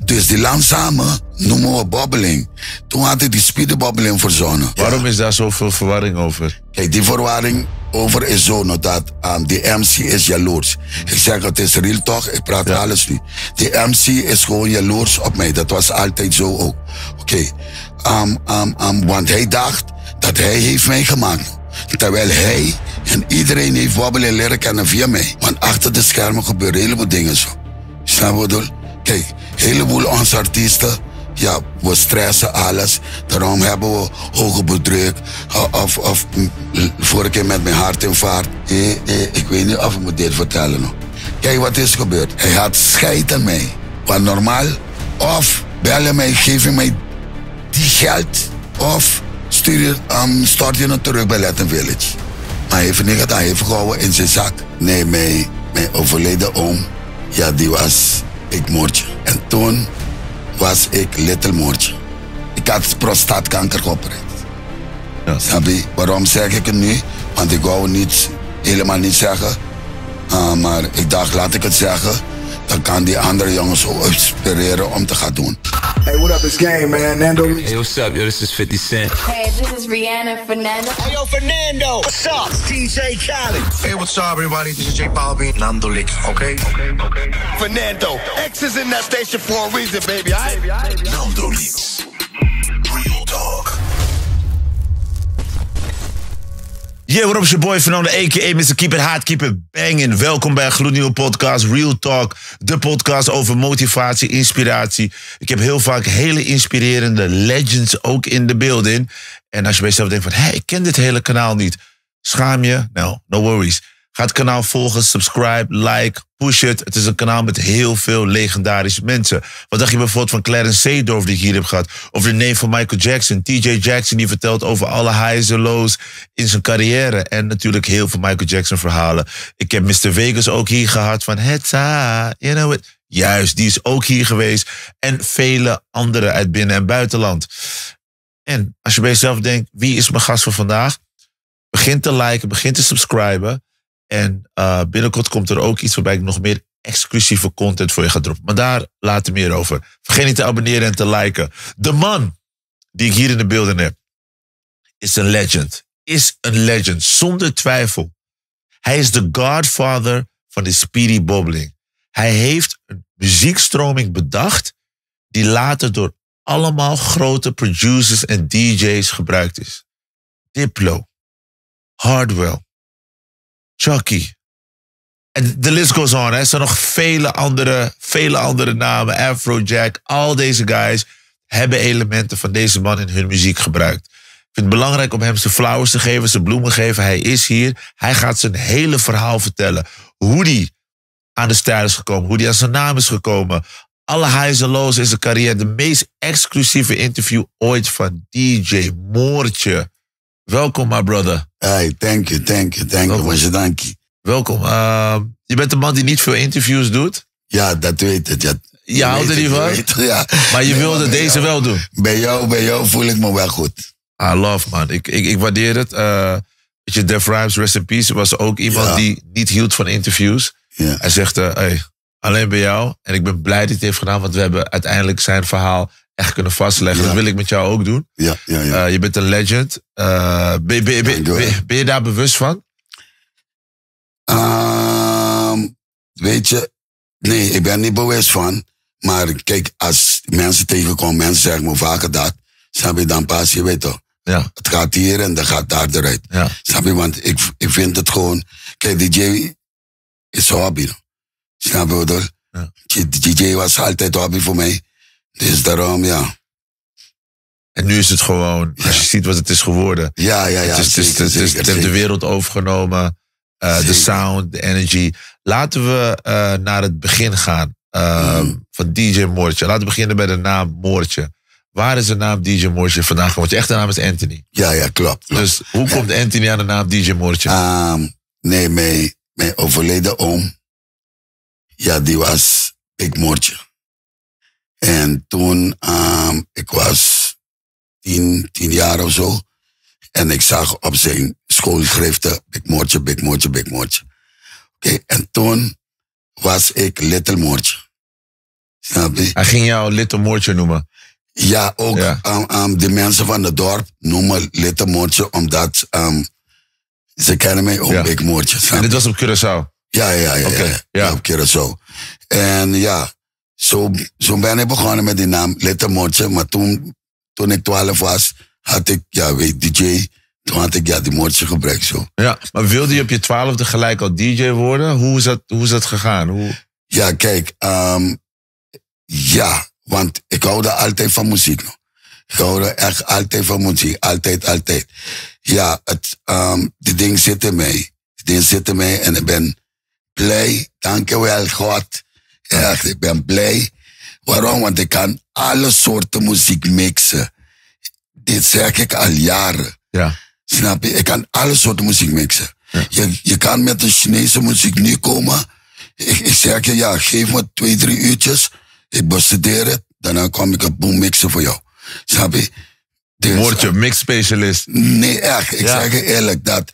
Dus die langzame noemen we bobbeling. Toen had ik die speedbobbeling verzonnen. Waarom is daar zoveel verwarring over? Kijk, die verwarring over is zo dat die MC is jaloers. Ik zeg, het is real toch? Ik praat alles nu. Die MC is gewoon jaloers op mij. Dat was altijd zo ook. Oké. Want hij dacht dat hij heeft mij gemaakt. Terwijl hij en iedereen heeft wobbelen leren kennen via mij. Want achter de schermen gebeuren een heleboel dingen zo. Snap je wat ik bedoel? Kijk, een heleboel onze artiesten, ja, we stressen alles. Daarom hebben we hoge bloeddruk. Of vorige keer met mijn hartinfarct. Ik weet niet of ik moet dit vertellen nog. Kijk wat is gebeurd. Hij had scheid aan mij. Want normaal, of bellen mij, geven mij die geld. Of stort je het terug bij Latin Village. Maar hij heeft niet gedaan, hij heeft gehouden in zijn zak. Nee, mijn overleden oom, ja, die was Big Moortje. En toen was ik Little Moortje. Ik had prostaatkanker geopereerd. Ja. Snap je? Waarom zeg ik het nu? Want ik wou helemaal niet zeggen. Maar ik dacht, laat ik het zeggen. Dan kan die andere jongens zo inspireren om te gaan doen. Hey, what up? It's Game, man. Nando. Hey, what's up? Yo, this is 50 Cent. Hey, this is Rihanna Fernando. Hey, yo, Fernando. What's up? DJ Khaled. Hey, what's up, everybody? This is J Balvin. Nando Lick, okay? Fernando. X is in that station for a reason, baby. Nando Licks. Real talk. Yeah, what up, is your boy Fernando, a.k.a. Mr. Keep It Hot, Keep It Bangin'. Welkom bij een gloednieuwe podcast, Real Talk. De podcast over motivatie, inspiratie. Ik heb heel vaak hele inspirerende legends ook in de building. En als je bij jezelf denkt van, ik ken dit hele kanaal niet. Schaam je? No worries. Ga het kanaal volgen, subscribe, like, push it. Het is een kanaal met heel veel legendarische mensen. Wat dacht je bijvoorbeeld van Clarence Seedorf die ik hier heb gehad? Of de neef van Michael Jackson, TJ Jackson, die vertelt over alle highs en lows in zijn carrière. En natuurlijk heel veel Michael Jackson verhalen. Ik heb Mr. Vegas ook hier gehad van Hetza, you know it. Juist, die is ook hier geweest. En vele anderen uit binnen- en buitenland. En als je bij jezelf denkt, wie is mijn gast van vandaag? Begin te liken, begin te subscriben. En binnenkort komt er ook iets waarbij ik nog meer exclusieve content voor je ga droppen. Maar daar later meer over. Vergeet niet te abonneren en te liken. De man die ik hier in de beelden heb is een legend. Is een legend, zonder twijfel. Hij is de godfather van de speedy bobbling. Hij heeft een muziekstroming bedacht die later door allemaal grote producers en DJ's gebruikt is. Diplo, Hardwell, Chucky. En de list goes on. Er zijn nog vele andere namen. Afrojack. Al deze guys hebben elementen van deze man in hun muziek gebruikt. Ik vind het belangrijk om hem zijn flowers te geven, zijn bloemen te geven. Hij is hier. Hij gaat zijn hele verhaal vertellen. Hoe hij aan de stijl is gekomen. Hoe hij aan zijn naam is gekomen. Alle highs en lows in zijn carrière. De meest exclusieve interview ooit van DJ Moortje. Welkom, my brother. Hey, thank you. Dank je. Welkom. Je bent een man die niet veel interviews doet. Ja, dat weet ik. Ja, je houdt er niet van? Ja. Maar je wilde deze wel doen. Bij jou voel ik me wel goed. I love, man. Ik waardeer het. Weet je, Def Rhymes, rest in peace, was ook iemand die niet hield van interviews. Ja. Hij zegt, alleen bij jou. En ik ben blij dat hij het heeft gedaan, want we hebben uiteindelijk zijn verhaal echt kunnen vastleggen. Dat wil ik met jou ook doen. Ja. Je bent een legend. Ben je daar bewust van? Weet je, nee, ik ben niet bewust van. Maar kijk, als mensen tegenkomen, mensen zeggen me vaker dat. Snap je, dan pas, je weet toch. Ja. Het gaat hier en dan gaat daar eruit. Ja. Snap je, want ik vind het gewoon. Kijk, DJ is hobby. Snap je wat ik bedoel? Ja. DJ was altijd hobby voor mij. Dus daarom, ja. En nu is het gewoon, als je ziet wat het is geworden. Ja. Het heeft de wereld overgenomen. De sound, de energy. Laten we naar het begin gaan van DJ Moortje. Laten we beginnen bij de naam Moortje. Waar is de naam DJ Moortje vandaan gekomen? Want je echte naam is Anthony. Ja, klopt. Dus hoe komt Anthony aan de naam DJ Moortje? Nee, mijn overleden oom. Ja, die was Big Moortje. En toen, ik was 10 jaar of zo. En ik zag op zijn schoolschriften Big Moortje. Oké, en toen was ik Little Moortje. Snap je? Hij ging jou Little Moortje noemen. Ja, ook Ja. De mensen van het dorp noemen Little Moortje, omdat ze kennen mij ook Big Moortje. snap En dit je? was op Curaçao. Ja, Oké, ja. op Curaçao. En ja, zo ben ik begonnen met die naam Little Moortje. Maar toen ik 12 was, had ik, DJ. Toen had ik die Moortje gebruikt zo. Ja, maar wilde je op je 12e gelijk al DJ worden? Hoe is dat gegaan? Ja, kijk, want ik houde altijd van muziek. No. Ik houde echt altijd van muziek. Altijd. Ja, die ding zit in mij. En ik ben blij. Dankjewel, God. Echt, ik ben blij. Waarom? Want ik kan alle soorten muziek mixen. Dit zeg ik al jaren. Ja. Snap je? Ik kan alle soorten muziek mixen. Ja. Je kan met de Chinese muziek nu komen. Ik zeg je, geef me 2-3 uurtjes. Ik bestudeer het. Daarna kom ik een boom mixen voor jou. Snap je? Dus, Word je mix-specialist? Nee, echt. Ik zeg je eerlijk dat...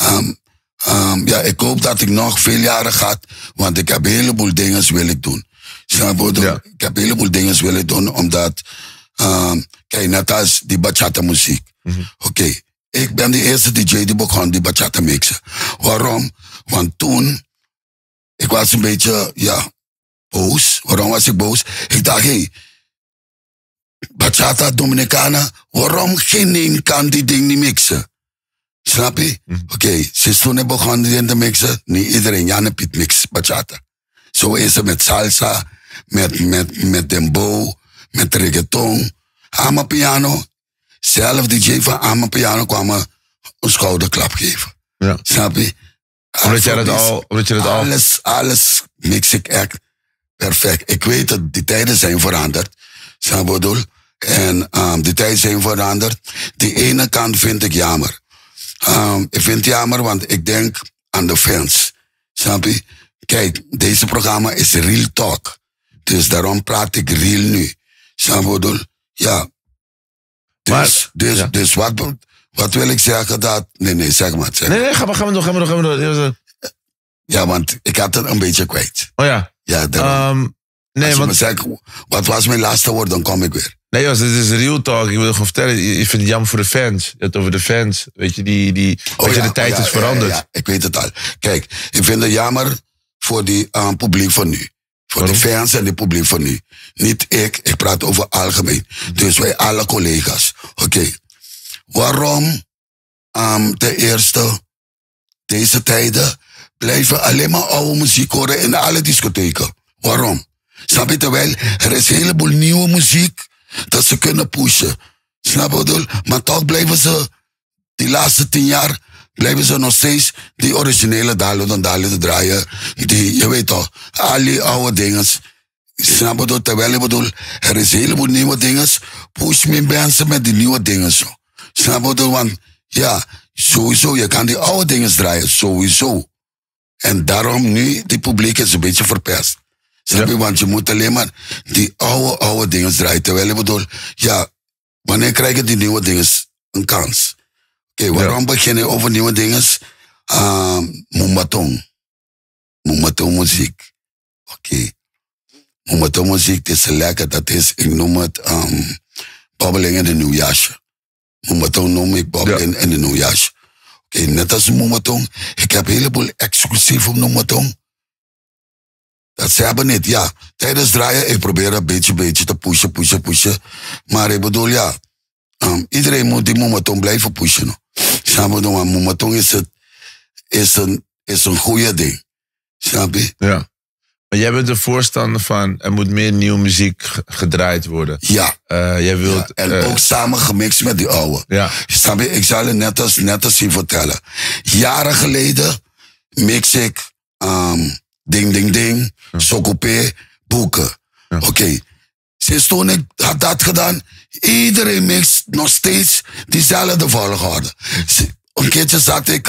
ik hoop dat ik nog veel jaren ga. Want ik heb een heleboel dingen wil ik doen. Snap je? Ja. Ik heb een heleboel dingen wil ik doen. Omdat... kijk, net als die bachata muziek. Oké. Ik ben de eerste DJ die begon die bachata mixen. Waarom? Want toen... Ik was een beetje, boos. Waarom was ik boos? Ik dacht, bachata Dominicana, waarom geen een kan die ding niet mixen? Snap je? Oké, sinds toen ik begon die te mixen, niet iedereen, Jan en Piet mix bachata. Zo is het met salsa, met dembow, met reggaeton, Amapiano. Zelf DJ van Amapiano kwam me een schouderklap geven. Ja. Snap je? Omdat je dat al... Alles mix ik echt perfect. Ik weet dat die tijden zijn veranderd. Snap je bedoel? En die tijden zijn veranderd. Die ene kant vind ik jammer. Ik vind het jammer, want ik denk aan de fans. Snap je? Kijk, deze programma is Real Talk. Dus daarom praat ik real nu. Snap je bedoel? Ja. Dus wat wil ik zeggen dat... Nee, zeg maar. Nee, ga maar door. Ja, want ik had het een beetje kwijt. Oh ja. Ja, daarom. Nee, als je want... me zegt, wat was mijn laatste woord, dan kom ik weer. Nee, dit is Real Talk. Ik wil gewoon vertellen, je vindt het jammer voor de fans. Je hebt over de fans. Weet je, de tijd is veranderd. Ja, ik weet het al. Kijk, ik vind het jammer voor die publiek van nu. Voor de fans en de publiek van nu. Niet ik praat over algemeen. Dus wij alle collega's. Oké. Waarom ten eerste deze tijden blijven alleen maar oude muziek horen in alle discotheken? Waarom? Snap je? Terwijl er is een heleboel nieuwe muziek dat ze kunnen pushen. Snap je bedoel? Maar toch blijven ze, die laatste 10 jaar, blijven ze nog steeds die originele dalen te draaien. Die, je weet toch, al die oude dingen. Snap je bedoel? Terwijl ik bedoel, er is een heleboel nieuwe dingen. Push me mensen met die nieuwe dingen zo. Snap je bedoel? Want ja, sowieso, je kan die oude dingen draaien, sowieso. En daarom nu, die publiek is een beetje verpest. Snap je? Want je moet alleen maar die oude dingen draaien. Terwijl ik bedoel, ja, wanneer krijgen die nieuwe dingen een kans? Oké, waarom beginnen over nieuwe dingen? Mumbatong muziek. Oké. Mumbatong muziek, het is lekker. Dat is, ik noem het babbeling in de nieuwjaarsje. Mumbatong noem ik babbeling in de nieuwjaarsje. Oké, net als Mumbatong. Ik heb een heleboel exclusief op Mumbatong. Dat ze hebben niet, ja. Tijdens draaien, ik probeer een beetje te pushen. Maar ik bedoel, ja. Iedereen moet die Mumbatong blijven pushen. No. Snap je? Want Mumbatong is een goede ding. Snap je? Ja. Maar jij bent er voorstander van, er moet meer nieuwe muziek gedraaid worden. Ja. Jij wilt... Ja, en ook samen gemixt met die oude. Ja. Snap je? Ik zal je net als zien vertellen. Jaren geleden mix ik ding, Sokopé, boeken. Ja. Oké. Sinds toen ik had dat gedaan, iedereen mixt nog steeds diezelfde volgorde. Een keertje zat ik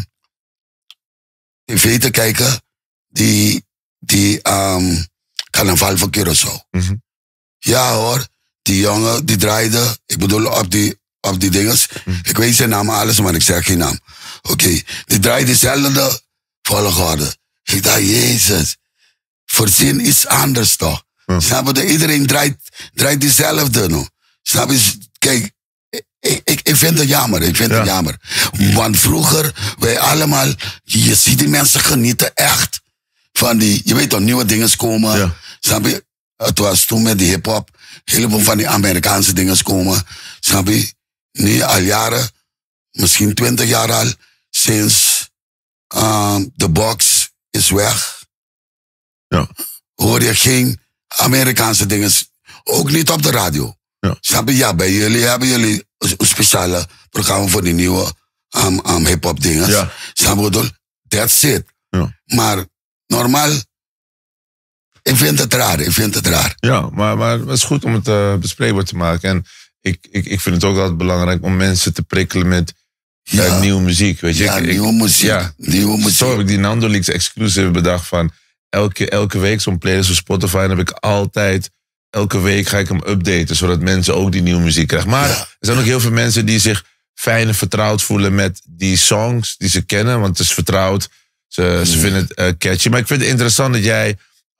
tv te kijken, die carnaval van Curaçao. Ja hoor, die jongen die draaide, ik bedoel op die dinges. Ik weet zijn naam alles, maar ik zeg geen naam. Oké, die draaide dezelfde volgorde. Ik dacht, Jezus, voorzien iets anders toch. Snap je? Iedereen draait diezelfde. No? Snap je? Kijk, ik vind het jammer. Ik vind het jammer. Want vroeger, wij allemaal, je ziet die mensen genieten echt van die, je weet toch, nieuwe dingen komen. Ja. Snap je? Het was toen met die hip-hop, een heleboel van die Amerikaanse dingen komen. Snap je? Nu al jaren, misschien 20 jaar al, sinds de box is weg. Ja. Hoor je geen Amerikaanse dingen, ook niet op de radio. Ja. Snap je? Ja, bij jullie hebben jullie een speciale programma voor die nieuwe hip-hop dingen. Ja. Snap je wat? That's it. Ja. Maar normaal, ik vind het raar. Ja, maar het is goed om het bespreekbaar te maken. En ik vind het ook altijd belangrijk om mensen te prikkelen met nieuwe muziek. Weet je? Ja, nieuwe muziek. Zo heb ik die Nando Leaks exclusive bedacht van elke week zo'n playlist op Spotify. En heb ik altijd, elke week ga ik hem updaten, zodat mensen ook die nieuwe muziek krijgen. Maar er zijn ook heel veel mensen die zich fijn en vertrouwd voelen met die songs die ze kennen. Want het is vertrouwd. Ze vinden het catchy. Maar ik vind het interessant dat jij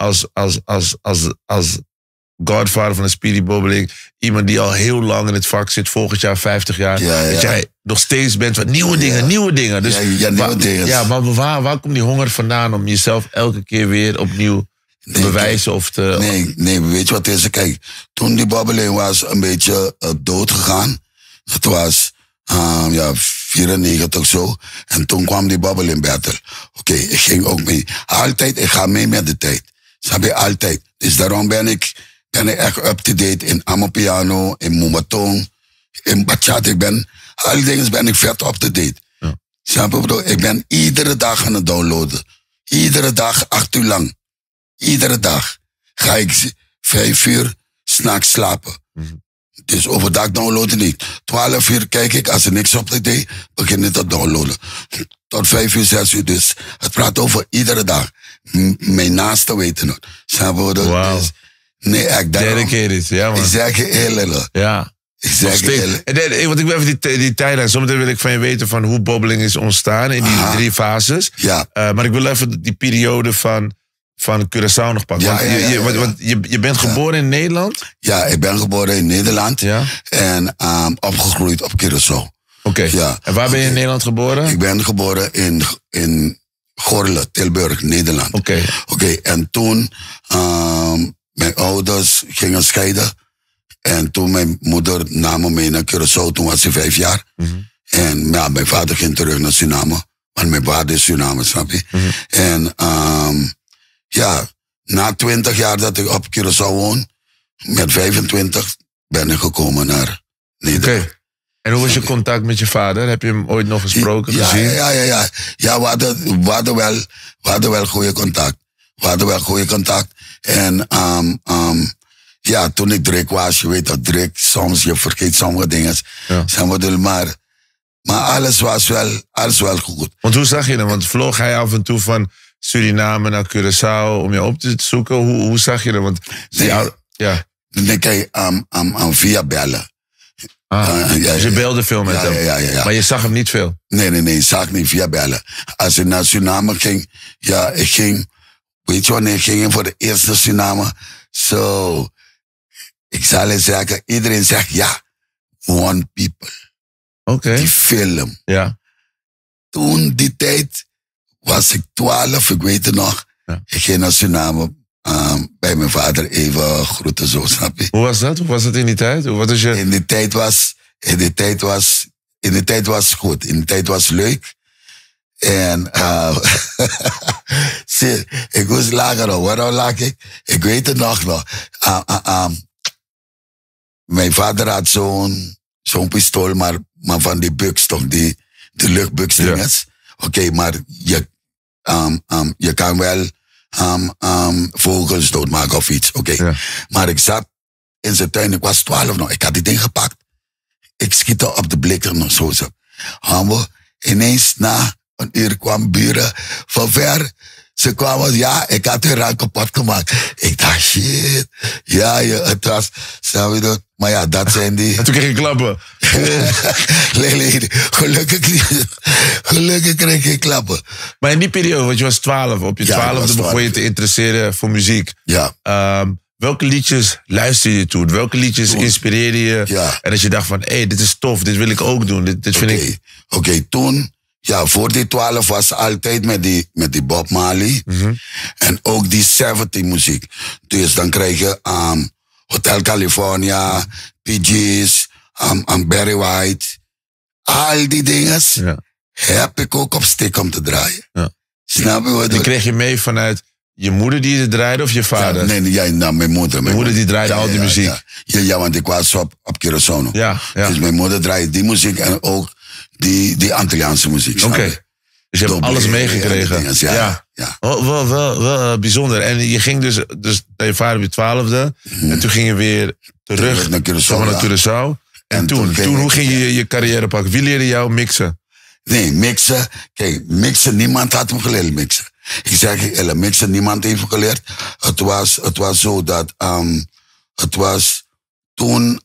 als godfather van de Speedy Bobbling, iemand die al heel lang in het vak zit, volgend jaar 50 jaar, dat jij nog steeds bent van nieuwe dingen. Dus nieuwe dingen. Ja, maar waar komt die honger vandaan om jezelf elke keer weer opnieuw te bewijzen of te... Nee, weet je wat het is? Kijk, toen die Bobbling was een beetje dood gegaan. Het was 94 of zo. En toen kwam die Bobbling Battle. Oké, ik ging ook mee. Altijd, ik ga mee met de tijd. Snap je? Altijd. Dus daarom ben ik echt up-to-date in Amapiano, in Mumatong, in Bachata. Al die dingen ben ik vet up-to-date. Ja. Snap je? Ik ben iedere dag aan het downloaden. Iedere dag, 8 uur lang. Iedere dag ga ik 5 uur 's nachts slapen. Dus overdag downloaden niet. 12 uur kijk ik, als er niks op de day, begin ik te downloaden. Tot 5 uur, 6 uur. Dus het praat over iedere dag. Mijn naasten weten het. Snap je? Wow. Dus, nee, echt daarom. Dedicated, ja man. Ik zeg je eerlijk. Ja. Ik zeg je eerlijk. Want ik wil even die tijdlijn. Zometeen wil ik van je weten van hoe Bobbling is ontstaan in die 3 fases. Ja. Maar ik wil even die periode van Curaçao nog pakken. Want je bent geboren in Nederland? Ja, ik ben geboren in Nederland. Ja. En opgegroeid op Curaçao. Oké. Ja. En waar ben je in Nederland geboren? Ik ben geboren in Gorle, Tilburg, Nederland. Oké. En toen, mijn ouders gingen scheiden. En toen mijn moeder nam me mee naar Curaçao, toen was ze 5 jaar. En mijn vader ging terug naar Suriname. Want mijn vader is Suriname, snap je? En na 20 jaar dat ik op Curaçao woon, met 25 ben ik gekomen naar Nederland. Oké. En hoe was je contact met je vader? Heb je hem ooit nog gesproken, gezien? Ja, we hadden wel goede contact. En toen ik druk was, je weet dat druk, soms je vergeet sommige dingen. Maar alles was wel goed. Want hoe zag je hem? Want vloog hij af en toe van Suriname naar Curaçao om je op te zoeken? Hoe zag je hem? Want Nee, kijk, via bellen. Dus je belde veel met hem? Ja. Maar je zag hem niet veel? Nee, ik zag niet via bellen. Als ik naar Suriname ging, ik ging, weet je wanneer ik ging voor de eerste Suriname? Zo, ik zal je zeggen, iedereen zegt One People. Oké. Die film. Ja. Toen, die tijd, was ik 12, ik weet het nog. Ja. Ik ging naar Suriname bij mijn vader even groeten, zo, snap je? Hoe was dat? Hoe was het in die tijd? In die tijd was goed. In die tijd was leuk. En ik was lager op. Waarom lag ik? Ik weet het nog. Mijn vader had zo'n pistool, maar van die buks toch, de luchtbuksdinges. Oké, maar je kan wel vogels doodmaken of iets. Oké. Ja. Maar ik zat in zijn tuin, ik was 12 nog. Ik had die ding gepakt. Ik schiette op de blikker nog zo. Ineens na een uur kwam buren van ver. Ze kwamen, ik had hun raam kapot gemaakt. Ik dacht, shit. Het was, snap je dat? Maar dat zijn die... En toen kreeg je klappen. Nee, gelukkig kreeg je klappen. Maar in die periode, want je was 12, op je 12e begon je te interesseren voor muziek. Ja. welke liedjes luister je toen? Welke liedjes inspireerde je? Ja. En als je dacht van, dit is tof, dit wil ik ook doen. Dit vind ik... Oké, toen, voor die 12 was altijd met die Bob Marley. En ook die 70 muziek. Dus dan krijg je Hotel California, PG's, Barry White. Al die dingen heb ik ook op stick om te draaien. Ja. Snap je wat? Die kreeg je mee vanuit je moeder die het draaide of je vader? Mijn moeder. Mijn moeder die draaide al die muziek. Ja, want ik was op Curaçao. Ja. Dus mijn moeder draaide die muziek en ook die Antilliaanse muziek. Oké. Dus je hebt alles meegekregen. Ja. Wel bijzonder. En je ging dus naar je vader op je 12e. En toen ging je weer terug naar Curaçao. En toen hoe ging je carrière pakken? Wie leerde jou mixen? Nee, mixen. Kijk, mixen, niemand had me geleerd mixen. Ik zeg je, mixen, niemand heeft me geleerd. Het was zo dat, het was toen,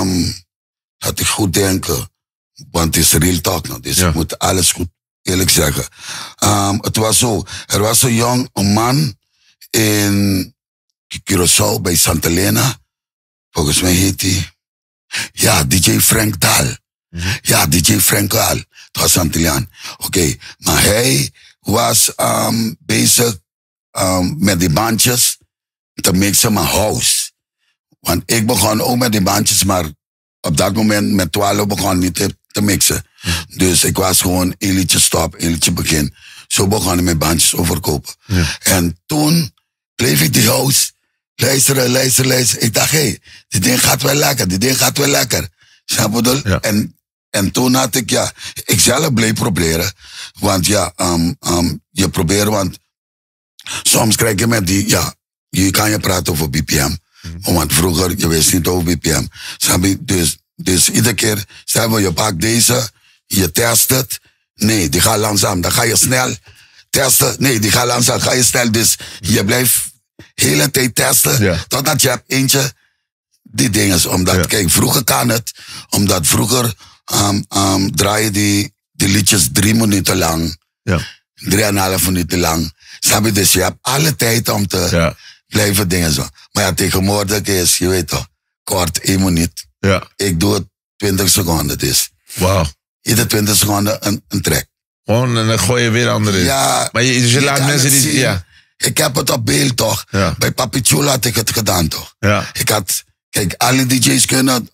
had ik goed denken. Want het is real talk nou, dus ik moet alles goed eerlijk zeggen. Het was zo, er was een man in Curaçao bij Santa Elena. Volgens mij heet hij. Ja, DJ Frank Dahl. Ja, DJ Frank Dahl. Het was Antilliaan. Oké, maar hij was bezig met die bandjes te mixen met house. Want ik begon ook met die bandjes, maar op dat moment met 12 begon niet te mixen. Dus ik was gewoon een liedje stop, een liedje begin. Zo begon ik met bandjes te verkopen. Ja. En toen bleef ik die house luisteren. Ik dacht, dit ding gaat wel lekker. Snap je dat? Ja. En toen had ik, ik zelf bleef proberen. Want je probeert, want soms krijg je met die, je kan je praten over BPM. Want vroeger, je wist niet over BPM. Snap je? Dus iedere keer, stel je pakt deze, je test het. Nee, die gaat langzaam, dan ga je snel testen. Nee, die gaat langzaam, ga je snel. Dus je blijft de hele tijd testen, totdat je hebt eentje die dingen. Omdat, kijk, vroeger kan het, omdat vroeger draai je die liedjes 3 minuten lang. 3,5 minuten lang. Snap je? Dus je hebt alle tijd om te blijven dingen zo. Maar tegenwoordig is, je weet toch, kort 1 minuut. Ja. Ik doe het 20 seconden dus. Wauw. Ieder 20 seconden een track. Gewoon en dan gooi je weer andere in. Ja. Maar je laat mensen die... Zien. Ja. Ik heb het op beeld toch. Ja. Bij Papi Chulo had ik het gedaan toch. Ja. Kijk, alle DJ's kunnen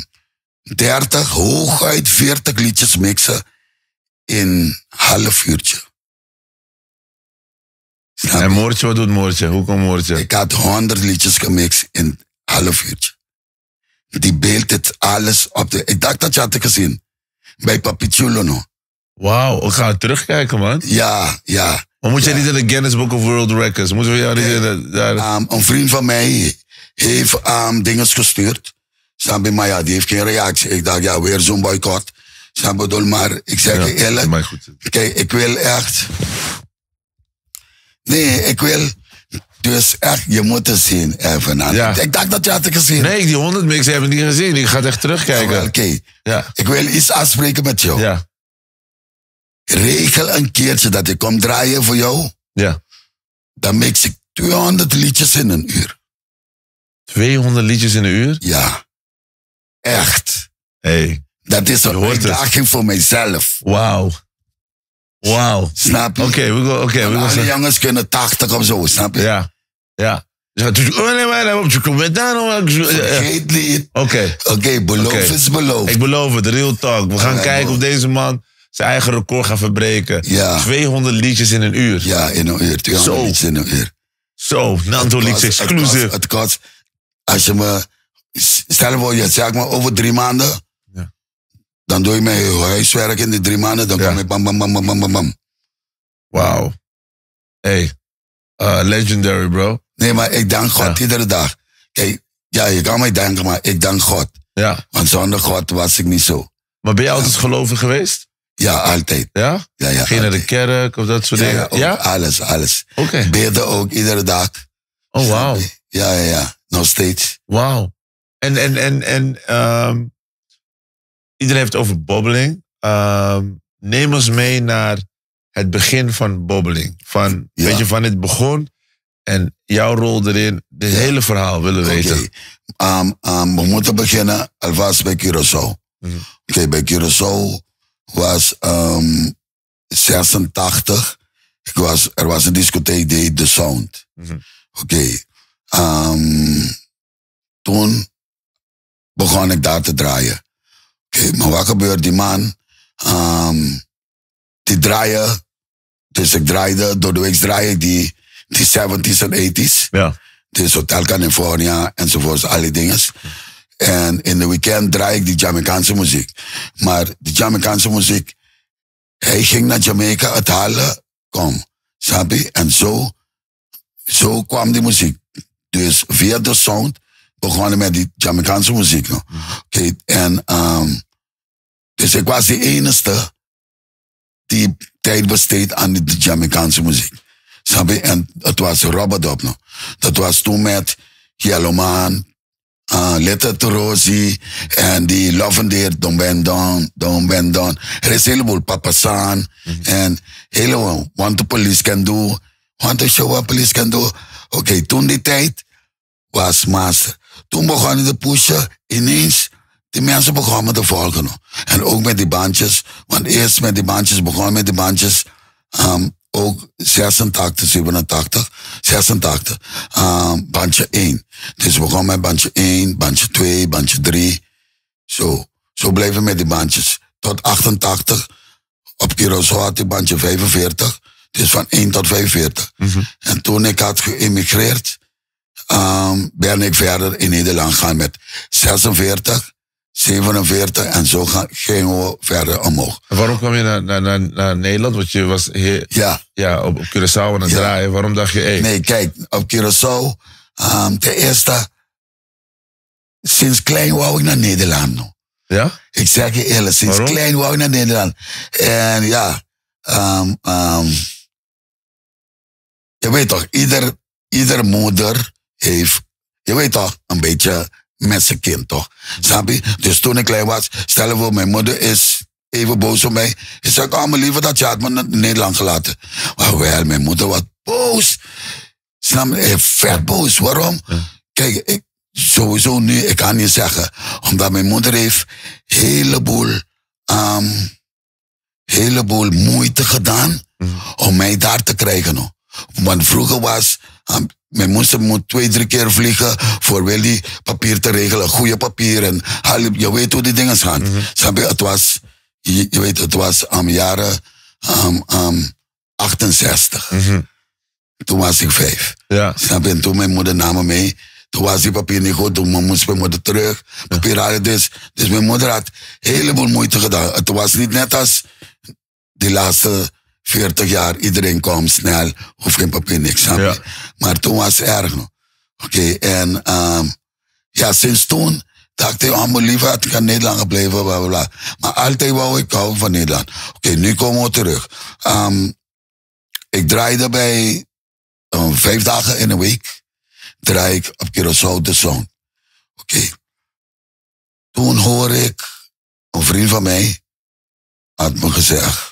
30, hooguit 40 liedjes mixen in half uurtje. Snap en Moortje, wat doet Moortje? Hoe komt Moortje? Ik had 100 liedjes gemixt in half uurtje. Die beeld het alles op de... Ik dacht dat je had gezien. Bij Papi Chulo no. Wauw, we gaan terugkijken, man. Ja. Maar moet jij niet in de Guinness Book of World Records? Moeten we jou niet een vriend van mij heeft dingen gestuurd. Snap je? Maar die heeft geen reactie. Ik dacht, weer zo'n boycott. Snap je? Maar ik zeg je eerlijk. Kijk, ik wil echt... Nee, ik wil... Dus echt, je moet het zien even. Ik dacht dat je had het gezien. Nee, die 100 mix heb ik niet gezien. Ik ga het echt terugkijken. Oké. Ik wil iets afspreken met jou. Ja. Regel een keertje dat ik kom draaien voor jou. Ja. Dan mix ik 200 liedjes in een uur. 200 liedjes in een uur? Ja. Echt. Hey. Dat is een uitdaging voor mijzelf. Wauw. Snap je? Oké. Alle jongens kunnen 80 of zo, snap je? Ja. Vergeet niet. Oké, beloof is beloof. Ik beloof het, real talk. We gaan kijken of deze man zijn eigen record gaat verbreken. Ja. 200 liedjes in een uur. Ja, in een uur. 200 liedjes in een uur. Zo, Nando Leaks exclusive. Het kost, als je me, stel voor je zeg maar over 3 maanden, dan doe je mijn huiswerk in die 3 maanden, dan kom ik bam. Wauw. Hey, legendary bro. Nee, maar ik dank God iedere dag. Kijk, je kan mij danken, maar ik dank God. Ja. Want zonder God was ik niet zo. Maar ben je altijd gelovig geweest? Ja, altijd. Ja? Ja. Ging je naar de kerk of dat soort dingen? Ja, alles. Oké. Bidden ook iedere dag. Oh, wauw. Ja. Nog steeds. Wauw. En iedereen heeft het over bobbeling. Neem ons mee naar het begin van bobbeling. Weet je, van het begon. En jouw rol erin, dit hele verhaal willen we weten. We moeten beginnen alvast bij Curaçao. Oké, bij Curaçao was 86. Er was een discotheek die heet The Sound. Oké. Toen begon ik daar te draaien. Oké, maar wat gebeurt? Die man, die draaien. Dus ik draaide, door de week draai ik die 70s en 80s. Ja. Dus Hotel California enzovoorts, al die dingen. En in de weekend draai ik die Jamaicaanse muziek. Maar die Jamaicaanse muziek, hij ging naar Jamaica het halen, kom, snap je? En zo kwam die muziek. Dus via de Sound begonnen met die Jamaicaanse muziek. No? Okay, en dus ik was de enige die tijd besteed aan de Jamaicaanse muziek. Snap je? En het was Robert no? Dat was toen met Yellowman, Letter to Rosie en die Love and Dear, Don't Bend Down. Er is een heleboel, Papa San en heleboel, What the Police Can Do, Want to Show What Police Can Do. Oké, toen die tijd was master. Toen begonnen te pushen, ineens, die mensen begonnen te volgen. No? En ook met die bandjes, want eerst met die bandjes, begonnen met die bandjes, ook 86, 87, 86, bandje 1. Dus we begonnen met bandje 1, bandje 2, bandje 3. Zo bleven we met die bandjes. Tot 88, op Curaçao had ik bandje 45. Dus van 1 tot 45. En toen ik had geïmmigreerd, ben ik verder in Nederland gaan met 46, 47 en zo gingen we verder omhoog. En waarom kwam je naar Nederland? Want je was hier op Curaçao aan het draaien. Waarom dacht je, Nee, kijk, op Curaçao, ten eerste, sinds klein wou ik naar Nederland. No. Ja? Ik zeg je eerlijk, sinds klein wou ik naar Nederland. En ja, je weet toch, ieder moeder heeft, je weet toch, een beetje met zijn kind, toch? Snap je? Dus toen ik klein was, stel je voor, mijn moeder is even boos op mij. Ik zeg, mijn liever dat je had me naar Nederland gelaten. Maar wel, mijn moeder was boos. Snap je? Vet boos. Waarom? Kijk, sowieso nu, ik kan niet zeggen. Omdat mijn moeder heeft heleboel moeite gedaan om mij daar te krijgen. No. Want vroeger was, mijn moeder moet 2-3 keer vliegen voor wel die papier te regelen. Goede papier en je weet hoe die dingen gaan. Snap je? Het was, je weet, het was jaren 68. Toen was ik 5. Ja. Snap je? En toen mijn moeder nam me mee. Toen was die papier niet goed, toen moest mijn moeder terug. Papier halen dus mijn moeder had een heleboel moeite gedaan. Het was niet net als die laatste 40 jaar. Iedereen kwam snel, hoeft geen papier, niks. Snap je? Ja. Maar toen was het erg nog. Oké, en sinds toen dacht ik, mijn liever had ik in Nederland gebleven, bla bla bla. Maar altijd wou ik houden van Nederland. Oké, nu komen we terug. Ik draaide bij 5 dagen in de week. Draai ik op Curaçao de Sound. Oké. Toen hoor ik, een vriend van mij had me gezegd,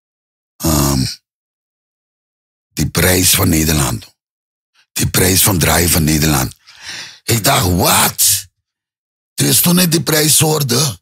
die prijs van Nederland. Die prijs van draaien van Nederland. Ik dacht, wat? Dus toen ik die prijs hoorde,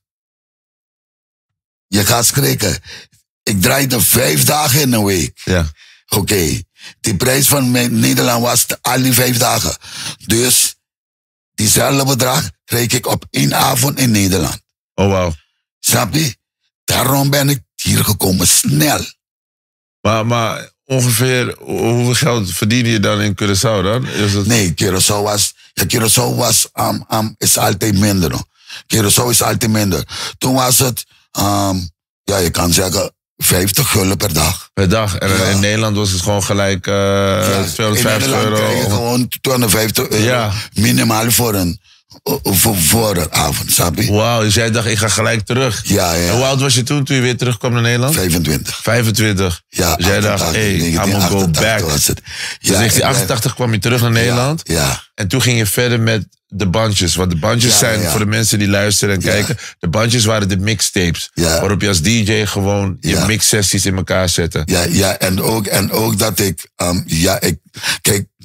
je gaat schrikken. Ik draaide 5 dagen in een week. Ja. Oké. Die prijs van Nederland was al die 5 dagen. Dus diezelfde bedrag kreeg ik op 1 avond in Nederland. Oh, wow. Snap je? Daarom ben ik hier gekomen, snel. Maar ongeveer hoeveel geld verdien je dan in Curaçao dan? Nee, Curaçao was is altijd minder. No? Curaçao is altijd minder. Toen was het, je kan zeggen, 50 gulden per dag. Per dag? En in Nederland was het gewoon gelijk 250 euro? In Nederland krijg je gewoon 250 euro minimaal voor een avond, snap je? Wauw, dus jij dacht, ik ga gelijk terug. Ja. En hoe oud was je toen je weer terugkwam naar Nederland? 25. 25? Ja. Dus jij dacht, I'm gonna go back. Was het. Ja, dus 1988 kwam je terug naar Nederland. Ja. En toen ging je verder met de bandjes. Want de bandjes zijn, voor de mensen die luisteren en kijken, de bandjes waren de mixtapes. Ja. Waarop je als DJ gewoon je mixsessies in elkaar zette. Ja, en ook dat kijk,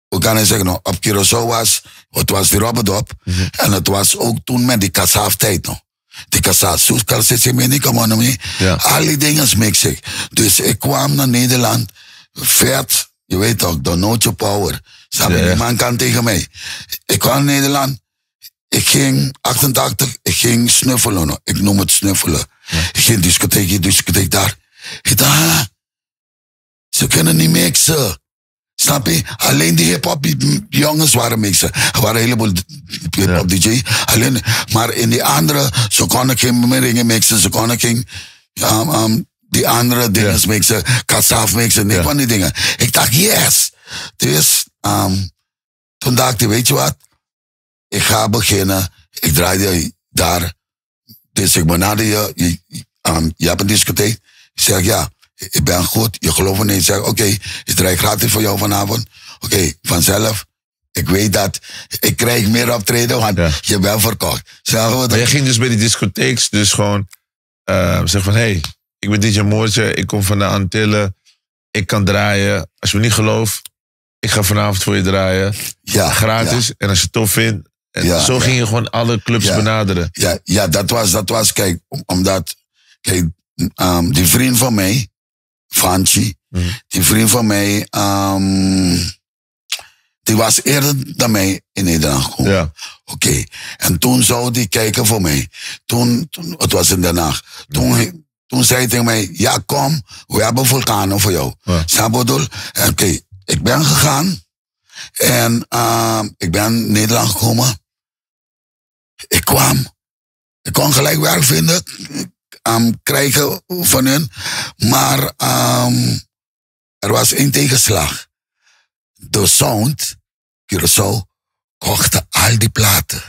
hoe kan ik zeggen, nog, op Curaçao was, het was die Robberdop. En het was ook toen met die kassaaftijd nog. Die kassaaf, zoekal zit je mee, al die dingen mix ik. Dus ik kwam naar Nederland, vet, je weet toch, door Nootje Power. Die man kan tegen mij. Ik kwam naar Nederland, ik ging 88, ik ging snuffelen. Ik noem het snuffelen. Ik ging discotheek daar. Ik dacht, ze kunnen niet mixen. Snap je? Alleen die hip-hop jongens waren mixen. Er waren een heleboel hip-hop DJ. Alleen, maar in die andere, ze konden geen ringen mixen. Ze konden geen die andere dingen mixen. Kassaaf mixen. Nee, van die dingen. Ik dacht, yes. Dus toen dacht ik, weet je wat? Ik ga beginnen. Ik draaide daar. Dus ik benaderde je. Je hebt een discotheek. Ik zeg, ja. Ik ben goed, je gelooft me niet. Ik zeg, oké, ik draai gratis voor jou vanavond. Oké, vanzelf. Ik weet dat ik krijg meer optreden, want je bent verkocht. Maar je ging dus bij die discotheeks dus gewoon zeggen van, hey, ik ben DJ Moortje, ik kom van de Antillen, ik kan draaien. Als je me niet gelooft, ik ga vanavond voor je draaien. Ja, gratis. Ja. En als je het tof vindt. En zo ging je gewoon alle clubs benaderen. Ja, dat was, kijk, omdat, kijk, die vriend van mij, Fanchi, die vriend van mij, die was eerder dan mij in Nederland gekomen. Ja. Oké. En toen zou die kijken voor mij. Toen het was in Den Haag. Toen zei hij tegen mij, ja kom, we hebben vulkanen voor jou. Sabodol. Oké, ik ben gegaan. En ik ben in Nederland gekomen. Ik kon gelijk werk vinden. Krijgen van hun. Maar er was één tegenslag. De Sound, Curaçao, kochten al die platen.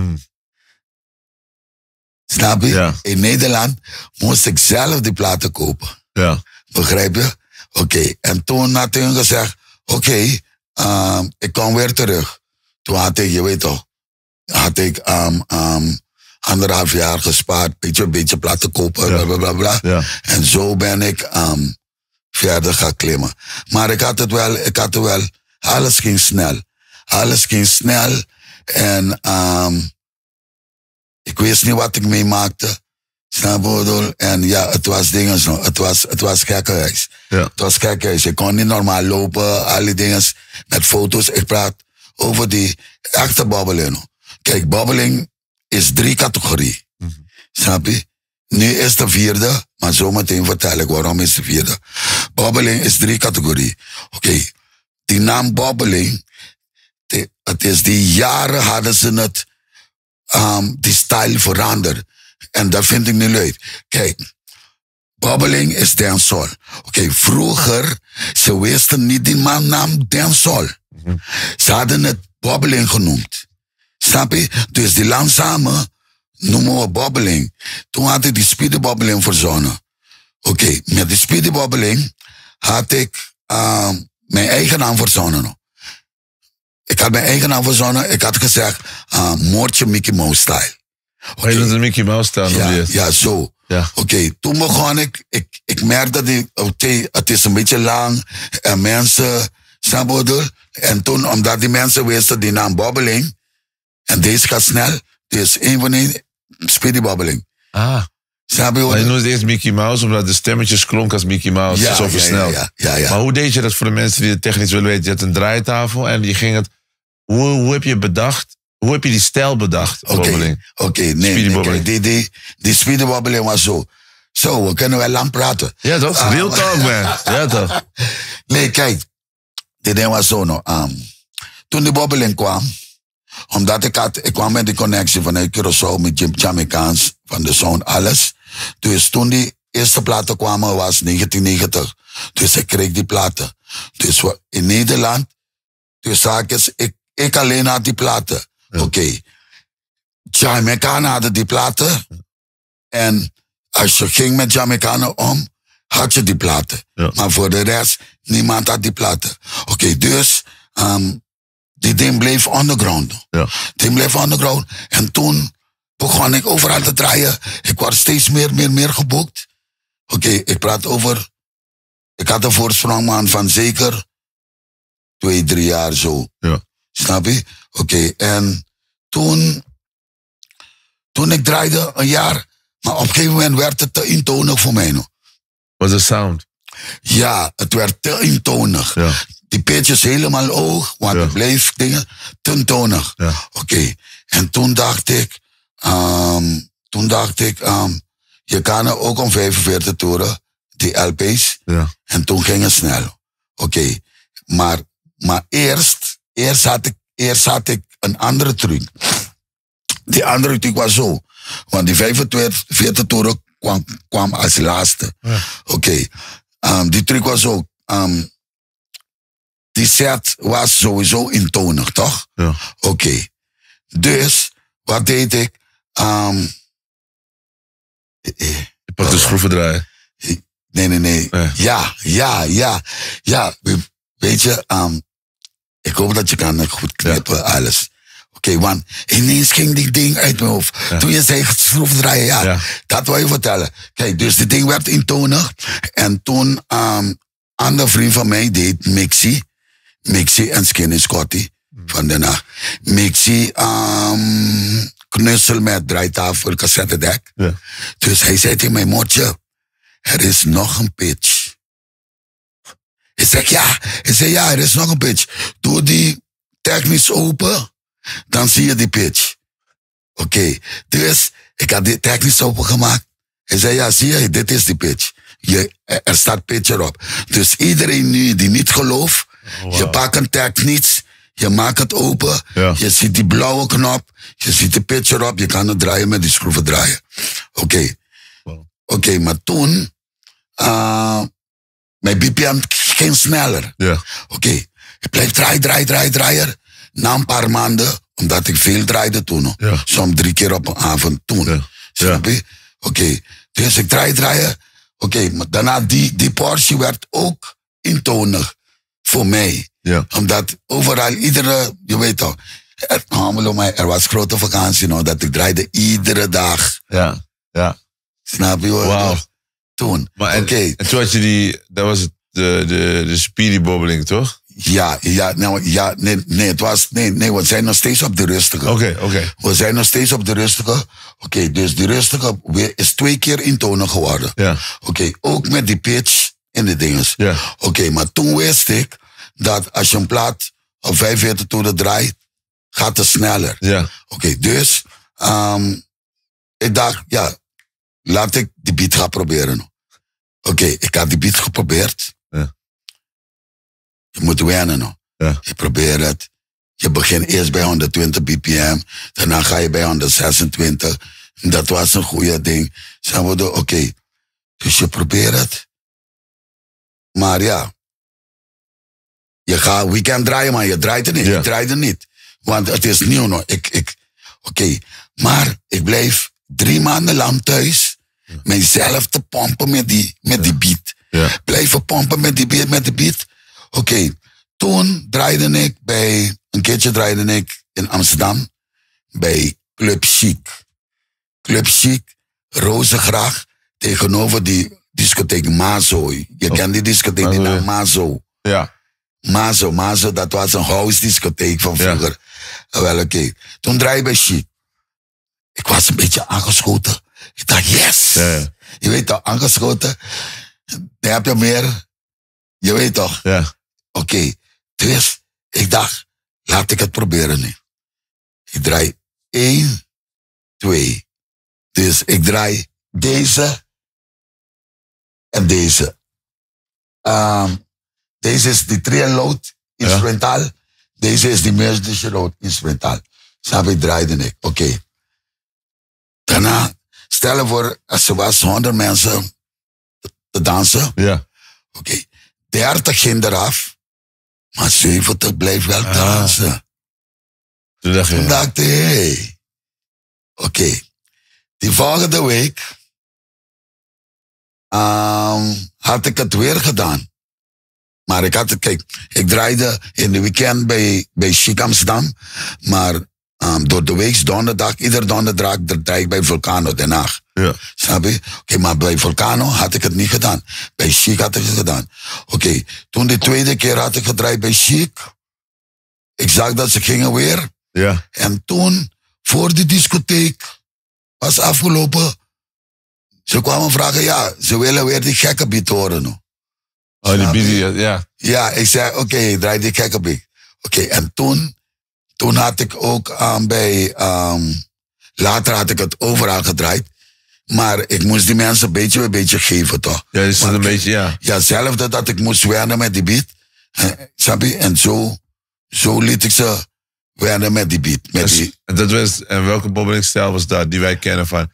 Snap je? Ja. In Nederland moest ik zelf die platen kopen. Ja. Begrijp je? Oké. En toen had hij gezegd, oké, ik kom weer terug. Toen had ik, je weet toch, had ik 1,5 jaar gespaard, beetje platen kopen, blablabla. Ja. En zo ben ik verder gaan klimmen. Maar ik had het wel, alles ging snel. Alles ging snel en ik wist niet wat ik meemaakte. Snap je? En ja, het was dingen zo. Het was gekkenhuis. Ja. Het was gekkenhuis. Ik kon niet normaal lopen, al die dingen met foto's. Ik praat over die echte babbeling. Kijk, babbeling is 3 categorieën. Snap je? Nu is de 4e, maar zometeen vertel ik waarom is de 4e. Babbeling is 3 categorieën. Oké. Die naam babbeling, het is die jaren hadden ze het, die stijl veranderd. En dat vind ik niet leuk. Kijk, babbeling is dancehall. Oké, vroeger, ze wisten niet die naam dancehall. Ze hadden het babbeling genoemd. Snap je? Dus die langzame noemen we babbeling. Toen had ik die speedy babbeling verzonnen. Oké, met die speedy babbeling had ik mijn eigen naam verzonnen. Ik had mijn eigen naam verzonnen. Ik had gezegd, Moortje Mickey Mouse style. Okay. Je doet een Mickey Mouse style? Ja, zo. Ja. Oké, toen begon ik merkte dat het is een beetje lang en mensen, snap je? En toen, omdat die mensen wisten die naam babbeling, en deze gaat snel, dus één van één, speedy babbeling. Ah. Snap je? Maar je noemde eerst Mickey Mouse, omdat de stemmetjes klonken als Mickey Mouse, zo versneld. Ja. Maar hoe deed je dat voor de mensen die het technisch willen weten? Je had een draaitafel en je ging het, hoe heb je bedacht? Hoe heb je die stijl bedacht? Oké, nee, die speedy babbeling was zo. Zo, we kunnen wel lang praten. Ja toch? Real talk, man. Ja toch? Nee, kijk. Dit ding was zo nog. Toen die babbeling kwam, omdat ik kwam met die connectie vanuit Curaçao met Jamaicaans, van de Sound, alles. Dus toen die eerste platen kwamen was 1990. Dus ik kreeg die platen. Dus in Nederland, dus zaakjes, ik alleen had die platen. Oké. Jamaicanen hadden die platen. En als je ging met Jamaicanen om, had je die platen. Ja. Maar voor de rest, niemand had die platen. Oké, dus die ding bleef underground. Ja. Die bleef underground. En toen begon ik overal te draaien. Ik werd steeds meer geboekt. Oké, ik praat over... Ik had een voorsprong, man, van zeker 2, 3 jaar zo. Ja. Snap je? Oké, en toen ik draaide een jaar, maar op een gegeven moment werd het te eentonig voor mij nog. Was de sound? Ja, het werd te eentonig. Ja. Die pitches helemaal hoog, want het bleef dingen te eentonig. Ja. Oké, en toen dacht ik, je kan er ook om 45 toeren, die LP's. Ja. En toen ging het snel. Oké, maar eerst had ik een andere truc. Die andere truc was zo. Want die 45 toeren kwam als laatste. Ja. Oké, die truc was zo. Die set was sowieso eentonig, toch? Ja. Oké. Dus, wat deed ik? Je pakt de schroevendraaier. Nee. Ja. Weet je, ik hoop dat je kan goed knippen, alles. Oké, want ineens ging die ding uit mijn hoofd. Ja. Toen je zei schroevendraaier, ja, dat wil je vertellen. Kijk, dus die ding werd eentonig. En toen, andere vriend van mij deed Mixie en Skinny Scotty van Den Haag. Mixie, knussel met draaitafel, cassettedek. Ja. Dus hij zei tegen mij, Motje, er is nog een pitch. Ik zeg ja, er is nog een pitch. Doe die technisch open, dan zie je die pitch. Oké, dus ik had die technisch open gemaakt. Hij zei, ja, zie je, dit is die pitch. Er staat pitch erop. Dus iedereen nu die niet gelooft, je pakt een technisch, je maakt het open, je ziet die blauwe knop, je ziet de pitch erop, je kan het draaien met die schroeven draaien. Oké. Oké, maar toen, mijn BPM ging sneller. Ja. Oké, ik bleef draaien. Na een paar maanden, omdat ik veel draaide toen, soms 3 keer op een avond toen. Ja. Snap je? Oké, dus ik draaien. Oké, maar daarna die portie werd ook eentonig voor mij. Ja. Omdat overal, je weet toch, er was grote vakantie nog, dat ik draaide iedere dag. Ja. Snap je hoor? Wauw. Toen. En toen had je dat was de speedy bobbeling, toch? Ja, we zijn nog steeds op de rustige. Oké. We zijn nog steeds op de rustige. Oké, dus die rustige is 2 keer eentonig geworden. Ja. Oké, ook met die pitch en de dinges. Ja. Oké, maar toen wist ik dat als je een plaat op 45 toeren draait, gaat het sneller. Ja. Oké, dus ik dacht, ja, laat ik die beat gaan proberen. Oké, ik had die beat geprobeerd. Ja. Je moet wennen nog. Ja. Je probeert het. Je begint eerst bij 120 bpm. Daarna ga je bij 126. Dat was een goede ding. Zijn we oké. Dus je probeert het. Maar ja. Je gaat weekend draaien, maar je draait het niet. Ja. Ik draai het niet. Want het is nieuw nog. Oké. Maar ik bleef 3 maanden lang thuis. Mijzelf te pompen met die beat. Ja. Blijven pompen met die beat. Oké. Toen draaide ik een keertje draaide ik in Amsterdam bij Club Chic. Club Chic, Rozengracht, tegenover die discotheek Mazo. Je kent die discotheek, die naam Mazo. Ja. Mazo, dat was een house discotheek van vroeger. Wel, oké. Toen draaide ik bij Chic. Ik was een beetje aangeschoten. Ik dacht, yes! Ja. Je weet toch, aangeschoten. Dan heb je meer. Je weet toch? Ja. Oké. Dus ik dacht, laat ik het proberen nu. Ik draai 1, 2. Dus ik draai deze en deze. Deze is die trial-load instrumentaal. Deze is die merge load instrumentaal. Snap je, draaide ik. Oké. Daarna, stel je voor, als er was 100 mensen te dansen. Ja. Oké. 30 ging eraf. Maar 70 bleef wel dansen. Toen dacht je... Toen dacht ik, hey. Oké. Die volgende week had ik het weer gedaan. Maar ik draaide in de weekend bij Chic Amsterdam. Maar door de week donderdag, ieder donderdag draai ik bij Vulcano Den Haag. Ja. Snap je? Oké, maar bij Volcano had ik het niet gedaan. Bij Chic had ik het gedaan. Oké, toen de tweede keer had ik gedraaid bij Chic. Ik zag dat ze gingen weer. Ja. En toen, voor die discotheek was afgelopen, ze kwamen vragen, ja, ze willen weer die gekke beat horen. No. Oh, die beat, ja. Ja, ik zei, oké, draai die gekke beat. Oké, en toen had ik ook later had ik het overal gedraaid. Maar ik moest die mensen een beetje geven, toch? Ja, is het een beetje, ja. Ja, hetzelfde dat ik moest wennen met die beat. Snap je? En zo liet ik ze wennen met die beat. En dat was, en welke bobbelingstijl was dat, die wij kennen van...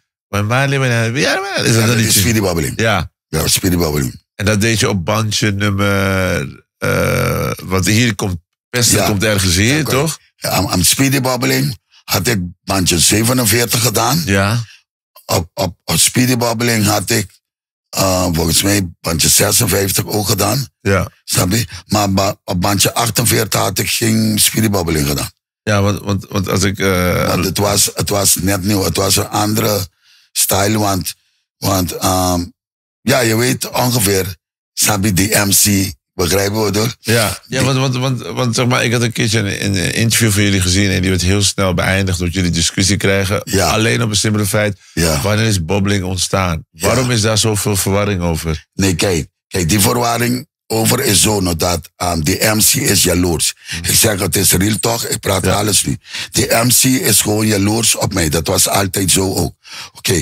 Is dat die Speedy Bobbeling. Ja. Ja, Speedy Bobbeling. En dat deed je op bandje nummer... want hier komt... Pesten komt ergens hier, toch? Ja, aan Speedy Bobbeling had ik bandje 47 gedaan. Ja. Op Speedy Bobbeling had ik volgens mij bandje 56 ook gedaan. Ja. Snap je? Maar op bandje 48 had ik geen Speedy Bobbeling gedaan. Ja, want als ik... Want het was net nieuw. Het was een andere stijl. Want ja, je weet ongeveer, snap je, die MC... Begrijpen we door? Ja, want zeg maar, ik had een keertje een interview van jullie gezien en die werd heel snel beëindigd doordat jullie discussie krijgen. Ja. Alleen op een simpele feit, wanneer is bobbeling ontstaan? Waarom is daar zoveel verwarring over? Nee, kijk, die verwarring over is zo dat die MC is jaloers. Ik zeg, het is real toch, ik praat alles nu. Die MC is gewoon jaloers op mij, dat was altijd zo ook. Oké,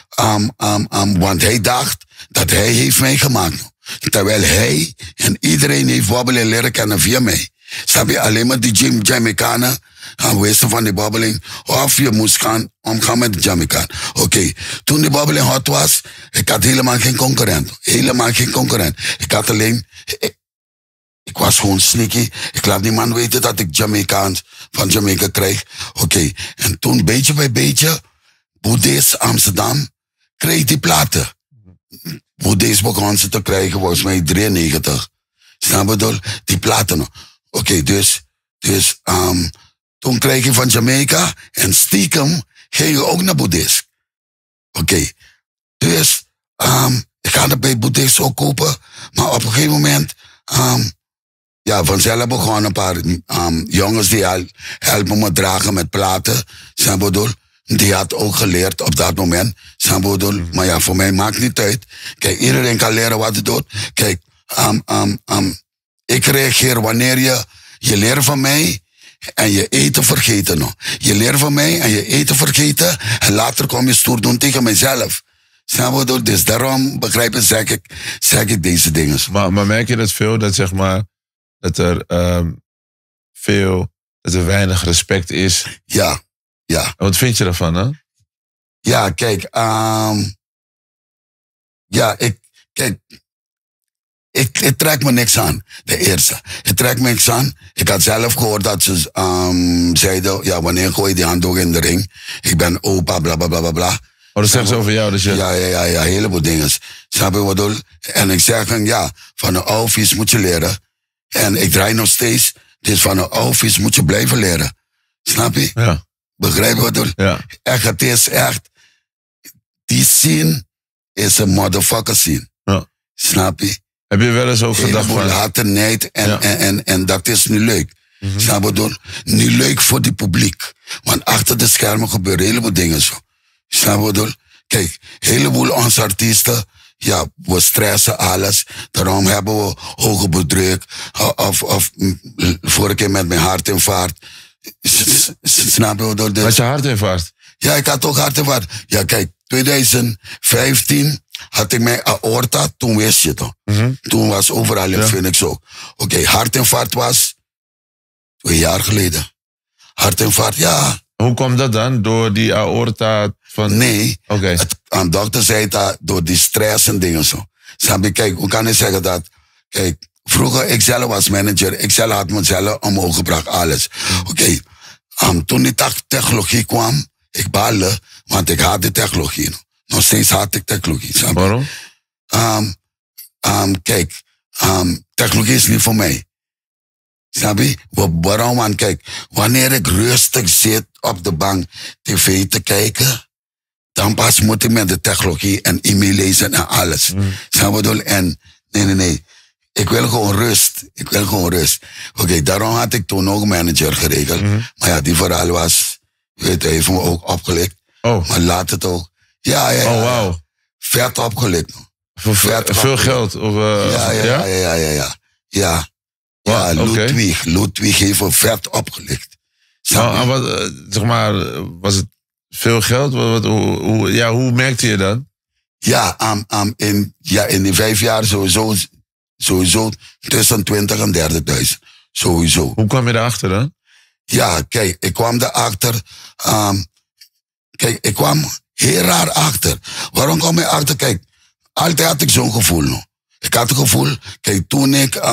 want hij dacht dat hij heeft mij gemaakt. Terwijl hij en iedereen heeft bobbeling leren kennen via mij. Snap je? Alleen maar die Jamaicanen wisten van die bobbeling. Of je moest gaan omgaan met de Jamaican. Oké, toen die bobbeling hot was, ik had helemaal geen concurrent. Helemaal geen concurrent. Ik had alleen... Ik was gewoon sneaky. Ik laat die man weten dat ik Jamaicaans van Jamaica krijg. Oké, en toen beetje bij beetje, Boeddhist Amsterdam kreeg die platen. Boeddhist begon ze te krijgen, volgens mij 93. Snap je dat? Die platen nog. Oké, dus toen kreeg je van Jamaica en stiekem ging je ook naar Boeddhist. Oké, dus ik ga het bij Boeddhist ook kopen, maar op een gegeven moment, vanzelf begonnen een paar jongens die helpen me dragen met platen. Snap je dat? Die had ook geleerd op dat moment. Maar ja, voor mij maakt niet uit. Kijk, iedereen kan leren wat hij doet. Kijk, ik reageer wanneer je leert van mij en je eten vergeten nog. Je leert van mij en je eten vergeten en later kom je stoer doen tegen mijzelf. Snap je dat? Dus daarom, begrijp je, zeg ik deze dingen. Maar merk je dat veel, dat zeg maar, dat er weinig respect is? Ja. Ja. En wat vind je daarvan, hè? Ja, kijk, ik trek me niks aan, de eerste. Ik trek me niks aan. Ik had zelf gehoord dat ze zeiden, ja, wanneer gooi je die handdoek in de ring? Ik ben opa, bla, bla, bla, bla, bla. Oh, dat zegt ze over jou? Dus je... Ja, heleboel dingen. Snap je wat ik bedoel? En ik zeg, ja, van een oude vies moet je leren. En ik draai nog steeds, dus van een oude vies moet je blijven leren. Snap je? Ja. Begrijp je wat ik bedoel? Ja. Echt, het is echt... Die scene is een motherfucker scene. Ja. Snap je? Heb je wel eens ook gedacht van... laternijd en dat is niet leuk. Mm-hmm. Snap je wat ik bedoel? Niet leuk voor die publiek. Want achter de schermen gebeuren heleboel dingen zo. Snap je wat ik bedoel? Kijk, heleboel onze artiesten... Ja, we stressen alles. Daarom hebben we hoge bloeddruk. Of vorige keer met mijn hartinfarct. Snap je wat ik bedoel? Had je hartinfarct? Ja, ik had ook hartinfarct. Ja, kijk, 2015 had ik mijn aorta. Toen wist je toch. Mm-hmm. Toen was overal in Phoenix ook. Oké, hartinfarct was 2 jaar geleden. Hartinfarct, ja. Hoe kwam dat dan? Door die aorta van... Nee, een dokter zei dat door die stress en dingen zo. Snap je, kijk, hoe kan ik zeggen dat... Kijk, vroeger, ik zelf was manager. Ik zelf had mezelf omhoog gebracht, alles. Oké, toen die technologie kwam, ik baalde, want ik had de technologie. Nog steeds had ik technologie. Snap je? Waarom? Kijk, technologie is niet voor mij. Snap je? Waarom? Want kijk, wanneer ik rustig zit op de bank tv te kijken, Dan pas moet ik met de technologie en e-mail lezen en alles. Snap je bedoel? En nee. Ik wil gewoon rust. Oké, daarom had ik toen ook een manager geregeld. Maar ja, die verhaal was, hij heeft me ook opgelikt. Oh. Maar laat het ook. Ja. Oh, wauw. Vet opgelikt. Voor veel geld? Of, Ja. Ja, Ludwig heeft me vet opgelikt. Zeg maar, was het veel geld? Hoe merkte je dat? Ja, in die 5 jaar sowieso tussen 20 en 30.000. Sowieso. Hoe kwam je daarachter dan? Ja, kijk, ik kwam daarachter. Ik kwam heel raar achter. Waarom kwam ik achter? Kijk, altijd had ik zo'n gevoel. No. Ik had het gevoel, kijk, toen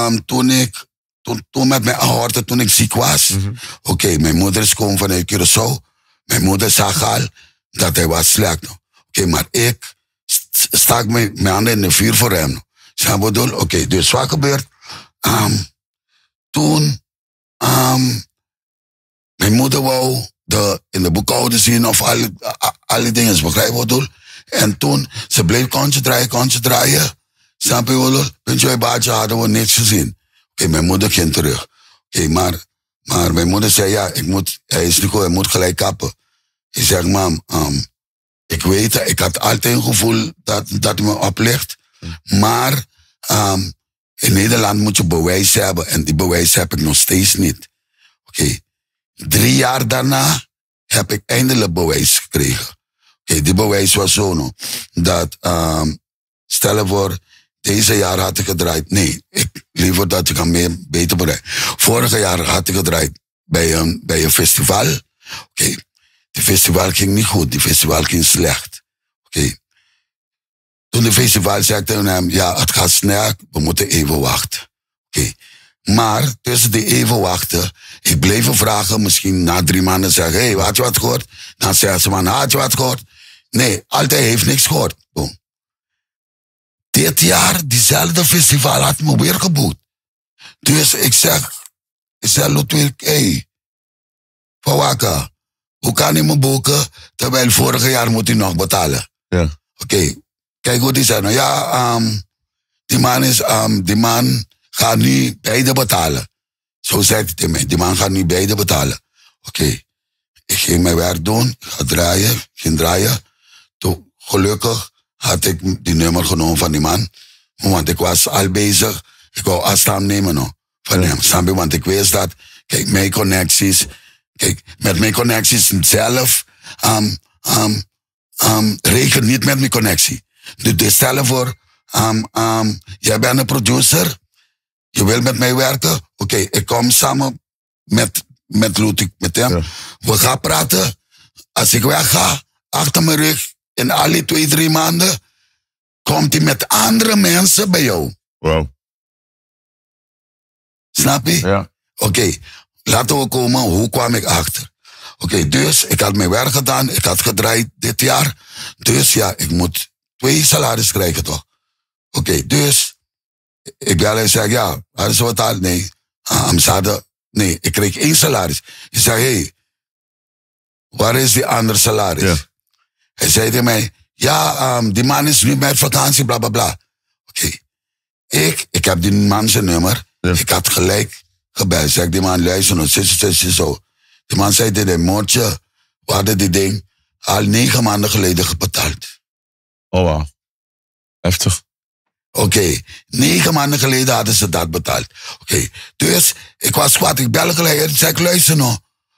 met mijn aorta, toen ik ziek was. Oké, mijn moeder is gekomen vanuit Curaçao. Mijn moeder zag al dat hij was slecht. No. Oké, maar ik stak mijn handen in de vuur voor hem. No. Snap je bedoel? Oké, dus wat gebeurt? Toen, mijn moeder wou in de boekhouden zien of alle dingen, begrijp je wat ik bedoel? En toen, ze bleef kontje draaien. Snap je wat ik bedoel? Puntje bij baardje hadden we niks gezien. Oké, mijn moeder ging terug. Oké, maar mijn moeder zei, ja, hij is niet goed, hij moet gelijk kappen. Ik zeg, mam, ik weet het, ik had altijd een gevoel dat hij me oplicht. Maar in Nederland moet je bewijs hebben. En die bewijs heb ik nog steeds niet. Oké. 3 jaar daarna heb ik eindelijk bewijs gekregen. Oké, die bewijs was zo nog. Dat, stel voor, deze jaar had ik gedraaid. Nee, liever dat ik hem beter bereid. Vorige jaar had ik gedraaid bij een festival. Oké. Die festival ging niet goed. Die festival ging slecht. Oké. Toen de festival zei tegen hem, ja, het gaat snel, we moeten even wachten. Oké. Maar tussen die even wachten, ik bleef vragen, misschien na 3 maanden zeggen, hey, had je wat gehoord? Na 6 maanden, had je wat gehoord? Nee, altijd heeft niks gehoord. Boom. Dit jaar, diezelfde festival had me weer geboekt. Dus ik zeg Ludwig, hey, van Waka, hoe kan hij me boeken, terwijl vorig jaar moet hij nog betalen? Ja. Oké. Kijk hoe die zei, nou ja, die man gaat nu beide betalen. Zo zei hij tegen mij, die man gaat nu beide betalen. Oké. Ik ging mijn werk doen, ik ging draaien. Toen, gelukkig had ik die nummer genomen van die man. Want ik was al bezig, ik wou afstand nemen nog van hem. Snap je? Want ik wist dat, kijk, met mijn connecties zelf, reken niet met mijn connectie. Dus stel voor, jij bent een producer, je wil met mij werken. Oké, ik kom samen met Ludwig, met hem. Ja. We gaan praten. Als ik wegga, achter mijn rug, in alle 2-3 maanden, komt hij met andere mensen bij jou. Wow. Snap je? Ja. Oké, laten we komen, hoe kwam ik achter? Oké, dus ik had mijn werk gedaan, ik had gedraaid dit jaar. Dus ja, ik moet 2 salaris krijgen toch? Oké, dus ik bel en zeg, ja, hadden ze wat aan? Nee. Nee, ik kreeg 1 salaris. Ik zeg, hey, waar is die andere salaris? Ja. Hij zei tegen mij, ja, die man is nu met vakantie, bla bla bla. Oké. Ik heb die man zijn nummer. Ja. Ik had gelijk gebeld. Zeg, die man, luister nog, zo. Die man zei tegen hem, moortje, we hadden die ding al 9 maanden geleden betaald. Oh, wow. Heftig. Oké, 9 maanden geleden hadden ze dat betaald. Oké, dus ik was kwaad, ik bel gelijk en zei, luister nou.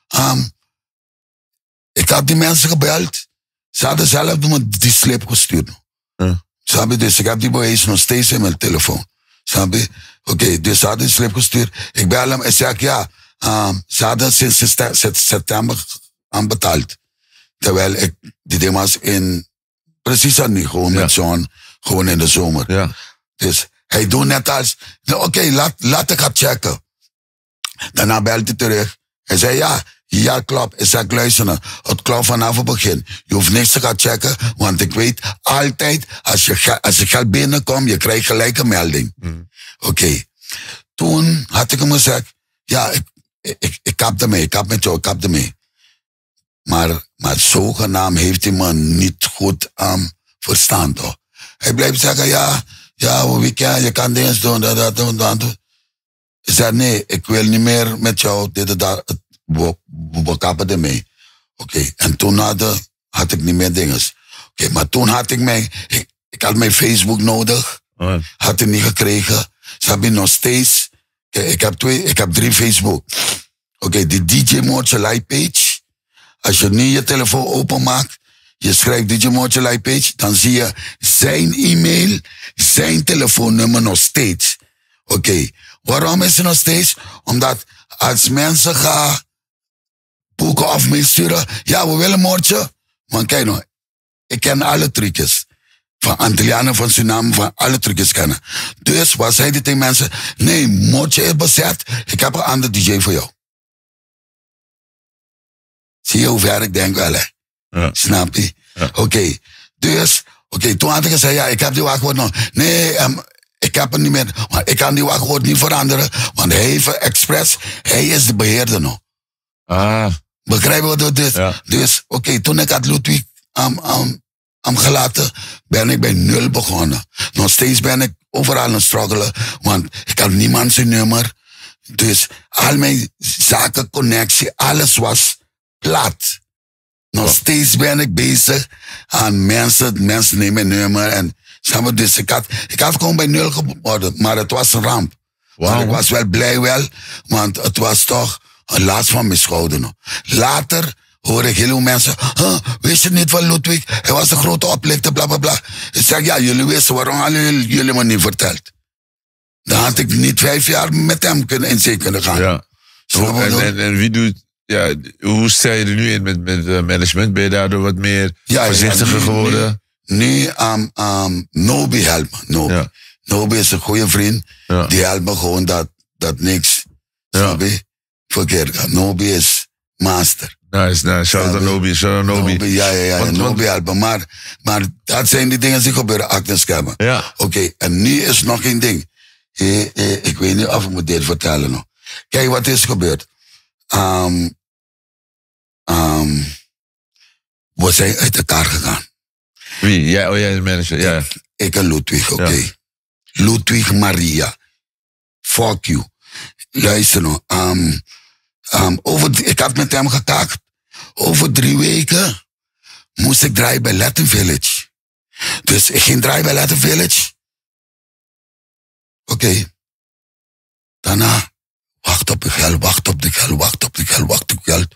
Ik had die mensen gebeld. Ze hadden zelf die slip gestuurd. Snap je? Dus ik heb die bewijs nog steeds in mijn telefoon. Snap je? Oké, dus ze hadden die slip gestuurd. Ik bel hem en zeg, ja, ze hadden sinds september aan betaald. Terwijl die ding was precies aan nu, gewoon met zon, gewoon in de zomer. Ja. Dus hij doet net als, oké, laat ik het checken. Daarna belt hij terug. Hij zei, ja, klopt. Ik zeg, luister nou, het klopt vanaf het begin. Je hoeft niks te gaan checken, want ik weet altijd, als je geld binnenkomt, je krijgt gelijk een melding. Oké. Toen had ik hem gezegd, ja, ik kap ermee, ik kap met jou, ik kap ermee. Maar Maar zogenaamd heeft hij me niet goed verstaan, toch? Hij blijft zeggen, je kan dingen doen, dat. Ik zei, nee, ik wil niet meer met jou, dit en dat. We kappen ermee. Oké, en toen had ik niet meer dingen. Oké, maar toen had ik had mijn Facebook nodig. Had ik niet gekregen. Ze hebben nog steeds. Kijk, ik heb 3 Facebook. Oké, die DJ Moortje page. Als je nu je telefoon openmaakt, je schrijft DJ Moortje page, dan zie je zijn e-mail, zijn telefoonnummer nog steeds. Oké, waarom is het nog steeds? Omdat als mensen gaan boeken of meesturen, ja, we willen Moortje. Maar kijk nou, ik ken alle trucjes. Van Antillianen, van Suriname, van alle trucjes kennen. Dus wat zei die tegen mensen? Nee, Moortje is bezet. Ik heb een andere DJ voor jou. Zie je hoe ver ik denk wel, hè? Ja. Snap je? Ja. Oké, dus, toen had ik gezegd, ja, ik heb die wachtwoord nog. Nee, ik heb het niet meer. Maar ik kan die wachtwoord niet veranderen, want hij heeft expres, hij is de beheerder nog. Begrijp je wat dit? Ja. Dus, toen ik had Ludwig gelaten, ben ik bij 0 begonnen. Nog steeds ben ik overal aan het struggelen, want ik had niemand zijn nummer. Dus al mijn zaken, connectie, alles was plat. Nog steeds ben ik bezig aan mensen nemen mijn nummer. En, dus ik had gewoon bij 0 geworden, maar het was een ramp. Wow. Maar ik was wel blij, want het was toch een last van mijn schouder nog. Later hoor ik heel veel mensen, wist je niet van Ludwig? Hij was een grote oplichter, bla bla bla. Ik zeg, ja, jullie wisten, waarom hadden jullie me niet verteld? Dan had ik niet 5 jaar met hem in zee kunnen gaan. Ja. En wie doet, ja, hoe stel je er nu in met management? Ben je daardoor wat meer voorzichtiger geworden? Nu, Nobi helpt me. Nobi. Ja. Nobi is een goede vriend. Ja. Die helpt me gewoon dat niks verkeerd gaat. Nobi is master. Nice. Shout out Nobi. Ja. Nobi helpt me. Maar dat zijn die dingen die gebeuren achter de schermen. Ja. Oké, en nu is nog een ding. Ik weet niet of ik moet dit vertellen nog. Kijk, wat is gebeurd. We zijn uit elkaar gegaan. Wie? Jij de manager, ja. Ik en Ludwig, oké. Ja. Ludwig Maria. Fuck you. Luister nou. Ik had met hem gekaakt. Over 3 weken moest ik draaien bij Latin Village. Dus ik ging draaien bij Latin Village. Oké. Daarna, wacht op de geld.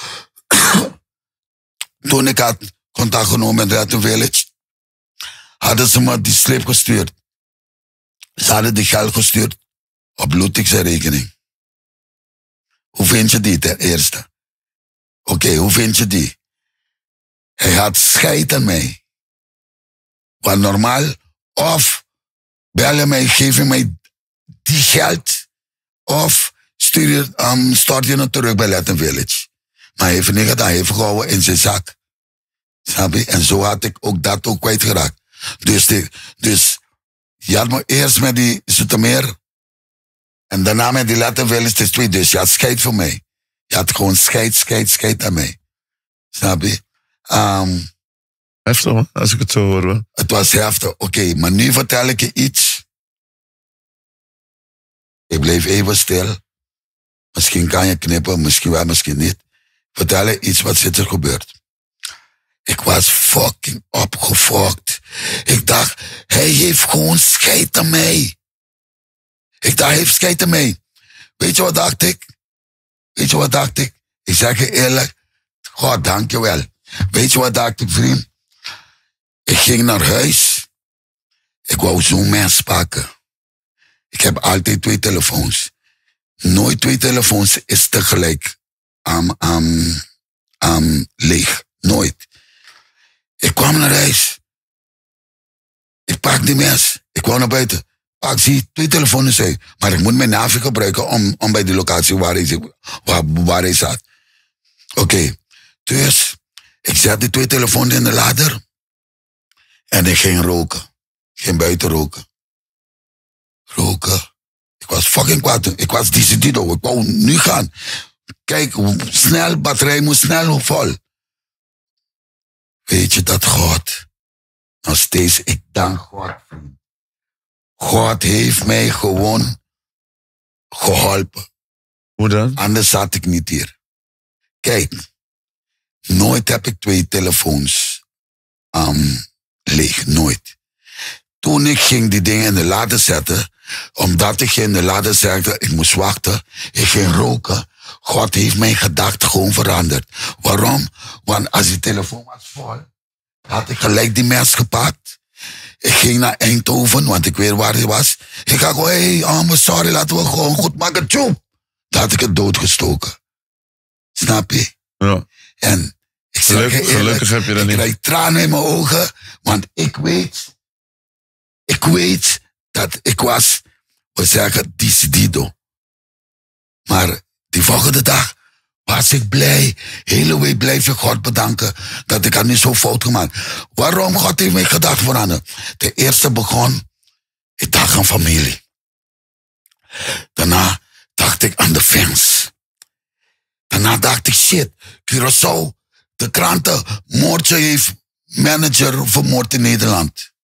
Toen ik had contact genomen met Latin Village, hadden ze me die slip gestuurd. Ze hadden die geld gestuurd op Ludwig's rekening. Hoe vind je die ten eerste? Oké, hoe vind je die? Hij had scheid aan mij. Want normaal, of bel je mij, geef je mij die geld, of stort je het terug bij Latin Village. Maar hij heeft niet gedaan, hij heeft gehouden in zijn zak. Snap je? En zo had ik ook dat ook kwijtgeraakt. Dus je had me eerst met die Zoetermeer en daarna met die Latin Village, 2. Dus je had scheid voor mij. Je had gewoon scheid aan mij. Snap je? Heftig, als ik het zo hoor. Hoor. Het was heftig. Oké, maar nu vertel ik je iets. Ik bleef even stil. Misschien kan je knippen, misschien wel, misschien niet. Vertel je iets wat er gebeurd. Ik was fucking opgefokt. Ik dacht, hij heeft gewoon scheid aan mij. Ik dacht, hij heeft scheid aan mij. Weet je wat dacht ik? Ik zeg je eerlijk, God, dankjewel. Weet je wat dacht ik, vriend? Ik ging naar huis. Ik wou zo'n mens pakken. Ik heb altijd 2 telefoons. Nooit 2 telefoons is tegelijk leeg. Nooit. Ik kwam naar huis. Ik pak die mes. Ik kwam naar buiten. Pak, zie 2 telefoons uit. Maar ik moet mijn navi gebruiken om bij de locatie waar hij zat. Oké. Dus ik zet die 2 telefoons in de lader. En ik ging roken. Ik ging buiten roken. Ik was fucking kwaad. Ik was decidido. Ik wou nu gaan. Kijk, batterij moest snel vol. weet je dat God, nog steeds, ik dank God. God heeft mij gewoon geholpen. Hoe dan? Anders zat ik niet hier. Kijk, nooit heb ik 2 telefoons leeg, nooit. Toen ik ging die dingen in de lader zetten, omdat ik in de lader zette, ik moest wachten, ik ging roken. God heeft mijn gedachten gewoon veranderd. Waarom? Want als die telefoon was vol, had ik gelijk die mes gepakt. Ik ging naar Eindhoven, want ik weet waar hij was. Ik ga gewoon, hey, sorry, laten we gewoon goed maken. Tjoep! Dan had ik het doodgestoken. Snap je? Ja. En ik zeg eerlijk, gelukkig heb je dat niet. Ik krijg tranen in mijn ogen, want ik weet dat ik was, we zeggen, decidido. Maar die volgende dag was ik blij. Hele week blijf ik God bedanken dat ik had niet zo fout gemaakt. Waarom? God heeft mijn gedachten veranderd. De eerste begon, ik dacht aan familie. Daarna dacht ik aan de fans. Daarna dacht ik, shit, Curaçao, de kranten, Moortje heeft manager vermoord in Nederland.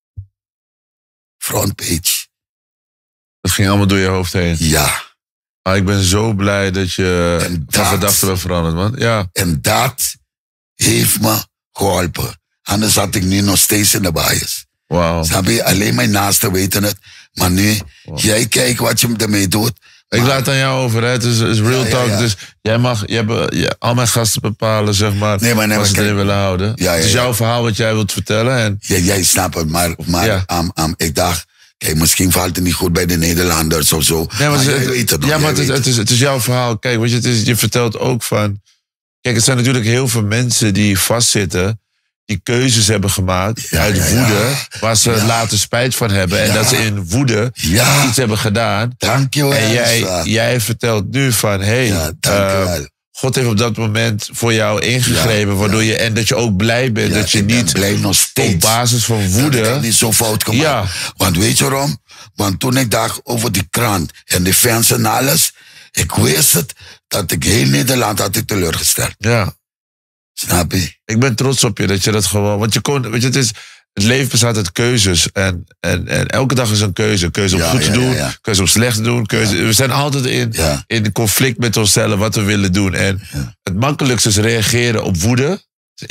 Frontpage. Dat ging allemaal door je hoofd heen. Ja. Maar ik ben zo blij dat je van gedachten bent veranderd, man. Ja. En dat heeft me geholpen. Anders had ik nu nog steeds in de bias. Wauw. Snap je? Alleen mijn naasten weten het. Maar nu, jij kijkt wat je ermee doet. Ik laat het aan jou over, hè. Het is real talk. Ja. Dus jij mag al mijn gasten bepalen, zeg maar, wat ze erin willen houden. Ja, het is jouw verhaal wat jij wilt vertellen. En... Jij snapt het, maar ik dacht, kijk, misschien valt het niet goed bij de Nederlanders of zo. Nee, maar jij weet het nog. Ja, maar het is jouw verhaal. Kijk, weet je, je vertelt ook van... Kijk, het zijn natuurlijk heel veel mensen die vastzitten... die keuzes hebben gemaakt uit woede... waar ze later spijt van hebben... en dat ze in woede iets hebben gedaan. Dankjewel. En jij vertelt nu van... God heeft op dat moment voor jou ingegrepen... waardoor je, en dat je ook blij bent... dat je niet blijf nog steeds, op basis van woede... dat ik niet zo fout gemaakt. Ja. Want weet je waarom? Want toen ik dacht over die krant... en de fans en alles... ik wist het dat ik heel Nederland had teleurgesteld. Ja. Snap je? Ik ben trots op je dat je dat gewoon... Want je kon, weet je, het leven bestaat uit keuzes. En elke dag is een keuze. Keuze om goed te doen, keuze om slecht te doen. We zijn altijd in conflict met onszelf wat we willen doen. En het makkelijkste is reageren op woede.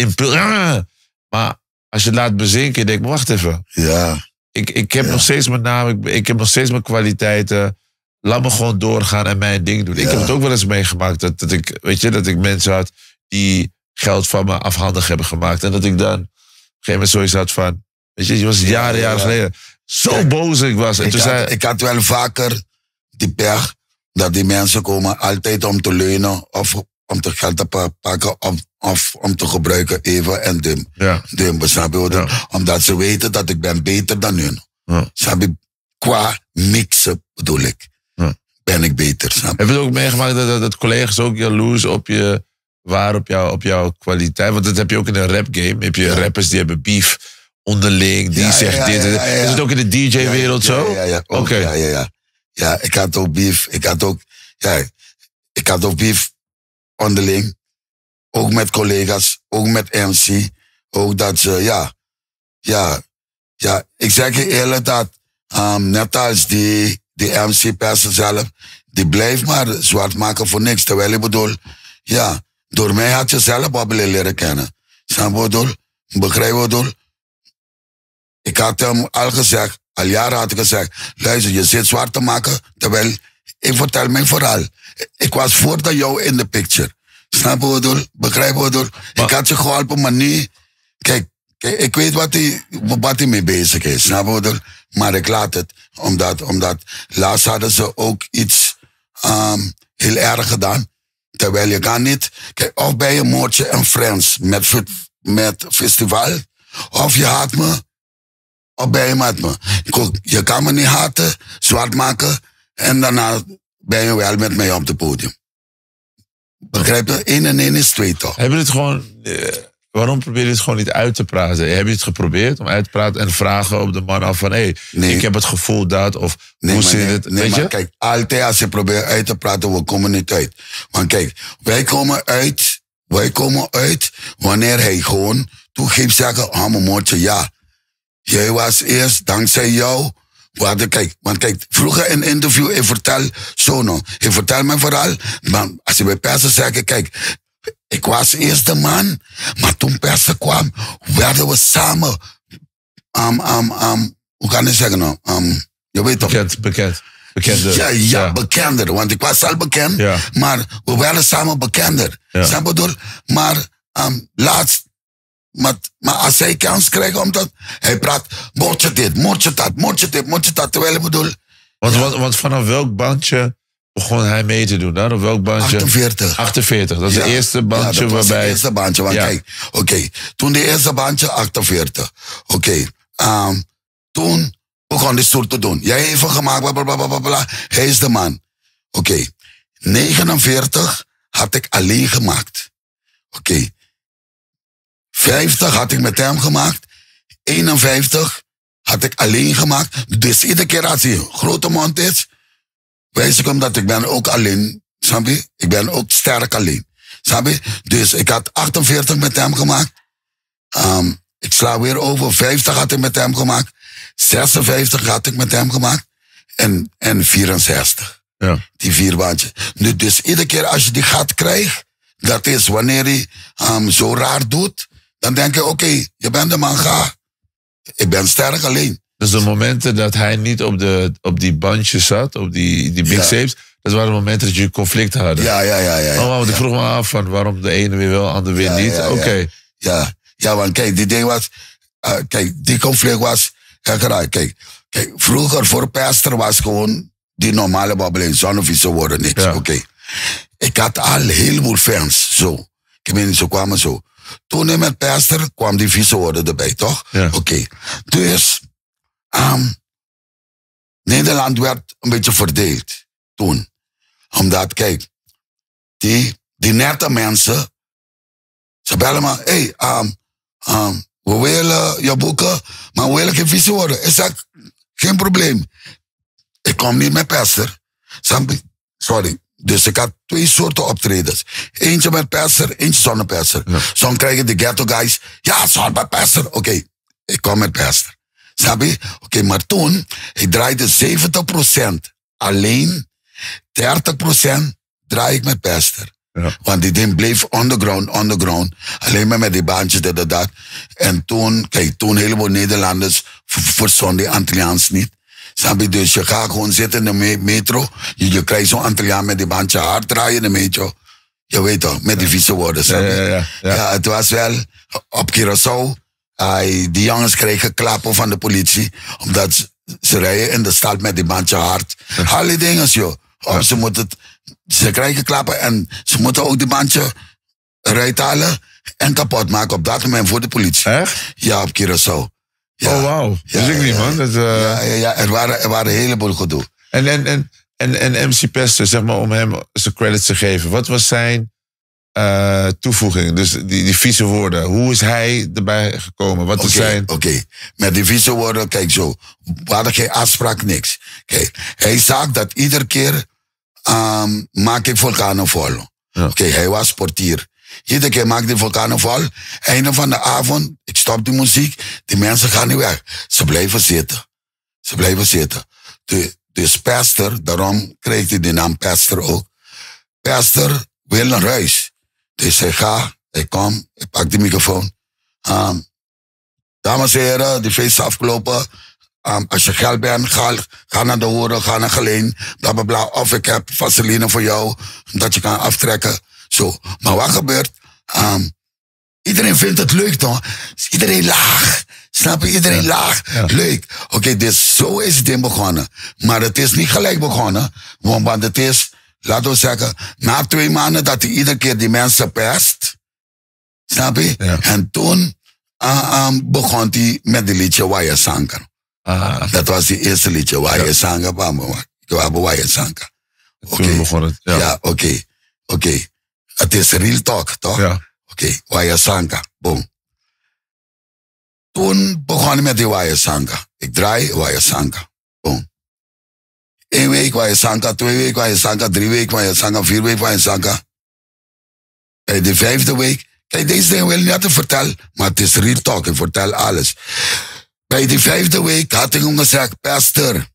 Maar als je het laat bezinken, denk ik, wacht even. Ja. Ik heb nog steeds mijn naam, ik heb nog steeds mijn kwaliteiten. Laat me gewoon doorgaan en mijn ding doen. Ik heb het ook wel eens meegemaakt dat ik mensen had die geld van me afhandig hebben gemaakt. En dat ik dan op een gegeven moment zoiets had van... Weet je was jaren geleden. Zo boos ik was. En ik had wel vaker die pech dat die mensen komen altijd om te leunen of om te geld te pakken of om te gebruiken even en dim. Snap je? Omdat ze weten dat ik ben beter dan hun. Snap je? Qua mixen bedoel ik. Ben ik beter. Snap je? Heb je het ook meegemaakt dat collega's ook jaloers op je... waar op jouw kwaliteit? Want dat heb je ook in een rap game. Heb je rappers die hebben beef onderling. Die zegt dit. Is het ook in de DJ-wereld zo? Ja. Oké. Ja, ik had ook beef. Ik had ook beef onderling. Ook met collega's. Ook met MC. Ook dat ze, ja. Ik zeg je eerlijk dat, net als die MC-persen zelf, die blijft maar zwart maken voor niks. Terwijl ik bedoel, door mij had je zelf Babbelen leren kennen. Snap je bedoel? Begrijp je bedoel? Ik had hem al gezegd, al jaren had ik gezegd, luister, je zit zwart te maken, terwijl ik vertel mijn verhaal. Ik was voordat jou in de picture. Snap je bedoel? Begrijp je bedoel? Ik had je geholpen, maar nu, kijk, ik weet wat hij mee bezig is. Snap je bedoel? Maar ik laat het, omdat laatst hadden ze ook iets heel erg gedaan. Terwijl je kan niet... Kijk, of bij je Moortje en Friends met festival. Of je haat me. Of ben je met me. Je kan me niet haten, zwart maken. En daarna ben je wel met mij op het podium. Begrijp je? 1 en 1 is 2 toch? Heb je het gewoon... waarom probeer je het gewoon niet uit te praten? Heb je het geprobeerd om uit te praten en vragen op de man af van... ik heb het gevoel dat, of hoe zit het? Nee, maar kijk, altijd als je probeert uit te praten, we komen niet uit. Want kijk, wij komen uit wanneer hij gewoon toen ging ik zeggen, mijn moortje, ja. Jij was eerst, dankzij jou. Want kijk, vroeger in een interview, ik vertel mijn verhaal. Maar als je bij persen zegt, kijk, ik was eerst de man. Maar toen persen kwam, werden we samen, hoe kan ik zeggen nou? Je weet toch? Bekend. Bekender. Want ik was al bekend, maar we werden samen bekender. Snap je bedoel? Maar laatst, maar als hij kans krijgt omdat hij praat, moordje dit, moordje dat, terwijl ik bedoel... Want vanaf welk bandje begon hij mee te doen dan? Op welk bandje? 48, dat is het eerste bandje dat waarbij... was het eerste bandje, want kijk, toen de eerste bandje 48. Toen begon hij stoer te doen. Jij heeft hem gemaakt, blablabla. Hij is de man. 49 had ik alleen gemaakt. 50 had ik met hem gemaakt. 51 had ik alleen gemaakt. Dus iedere keer als hij een grote mond is, wijs ik hem dat ik ben ook alleen. Snap je? Ik ben ook sterk alleen. Snap je? Dus ik had 48 met hem gemaakt. Ik sla weer over. 50 had ik met hem gemaakt. 56 had ik met hem gemaakt. En 64. Ja. Die 4 bandjes. Dus iedere keer als je die gat krijgt, dat is wanneer hij zo raar doet, dan denk je, je bent de man, ga. Ik ben sterk alleen. Dus de momenten dat hij niet op die bandjes zat, op die mixtapes, dat waren de momenten dat jullie conflict hadden. Ja. Want ik vroeg me af van waarom de ene weer wel, de andere weer niet. Ja, want kijk, die ding was, die conflict was, kijk, vroeger voor Pastor was gewoon die normale babbeling, zonder vieze woorden, niks. Ik had al een heleboel fans, zo. Ik weet niet, ze kwamen zo. Toen ik met Pastor kwam die vieze woorden erbij, toch? Ja. Dus, Nederland werd een beetje verdeeld toen. Omdat, kijk, die nette mensen, ze bellen me, we willen je boeken, maar we willen geen vieze woorden. Ik zeg, geen probleem. Ik kom niet met Pastor. Sorry. Dus ik had 2 soorten optredens. Eentje met Pastor, eentje zonder Pastor. Ja. Soms krijgen de ghetto guys, ja, zonder Pastor. Ik kom met Pastor. Snap je? Maar toen, ik draaide 70% alleen, 30% draai ik met Pastor. Ja. Want die ding bleef underground. Alleen maar met die bandjes, dat. En toen, toen heleboel Nederlanders verstonden die Antilliaans niet. Snap je? Dus je gaat gewoon zitten in de metro. Je krijgt zo'n Antilliaan met die bandje hard draaien in de metro. Je weet toch, met die vieze woorden. Snap je? Ja, het was wel op Curaçao. Die jongens kregen klappen van de politie. Omdat ze rijden in de stad met die bandje hard. Alle dingen, joh. Ze krijgen klappen en ze moeten ook die bandje eruit halen en kapot maken op dat moment voor de politie. Echt? Ja, op Curaçao. Ja. Oh, wauw. Dat is ik niet, man. Dat, er waren een heleboel gedoe. En MC Pastor, zeg maar, om hem zijn credits te geven. Wat was zijn toevoeging? Dus die vieze woorden. Hoe is hij erbij gekomen? Wat is zijn... Met die vieze woorden, kijk zo. We hadden geen afspraak, niks. Kijk, hij zag dat iedere keer maak ik vulkanen vol. Ja. Hij was portier. Iedere keer maak ik de vulkanen vol. Einde van de avond, ik stop de muziek. Die mensen gaan niet weg. Ze blijven zitten. Dus Pastor, daarom kreeg hij de naam Pastor ook. Pastor wil naar huis. Dus hij komt, ik pak de microfoon. Dames en heren, de feest is afgelopen. Als je geld bent, ga naar de horen, ga naar Geleen, bla bla bla. Of ik heb vaseline voor jou, dat je kan aftrekken. Zo. Maar wat gebeurt? Iedereen vindt het leuk, toch? Iedereen laag. Snap je? Iedereen laag. Ja. Leuk. Dus zo is het ding begonnen. Maar het is niet gelijk begonnen. Want het is, laten we zeggen, na 2 maanden dat hij iedere keer die mensen pest. Snap je? Ja. En toen begon hij met de liedje Waya Sanka. Dat was die eerste liedje, Waya Sanka. Waya Sanka. Toen begon het. Ja, oké. Het is real talk, toch? Ja. Waya Sanka. Boom. Toen begon ik met die Waya Sanka. Ik draai Waya Sanka. Boom. 1 week Waya Sanka, 2 weken Waya Sanka, 3 weken Waya Sanka, 4 weken Waya Sanka. Bij de 5e week Kijk, deze dingen wil ik niet vertellen, maar het is real talk. Ik vertel alles. Bij die 5e week had ik hem gezegd, pastor,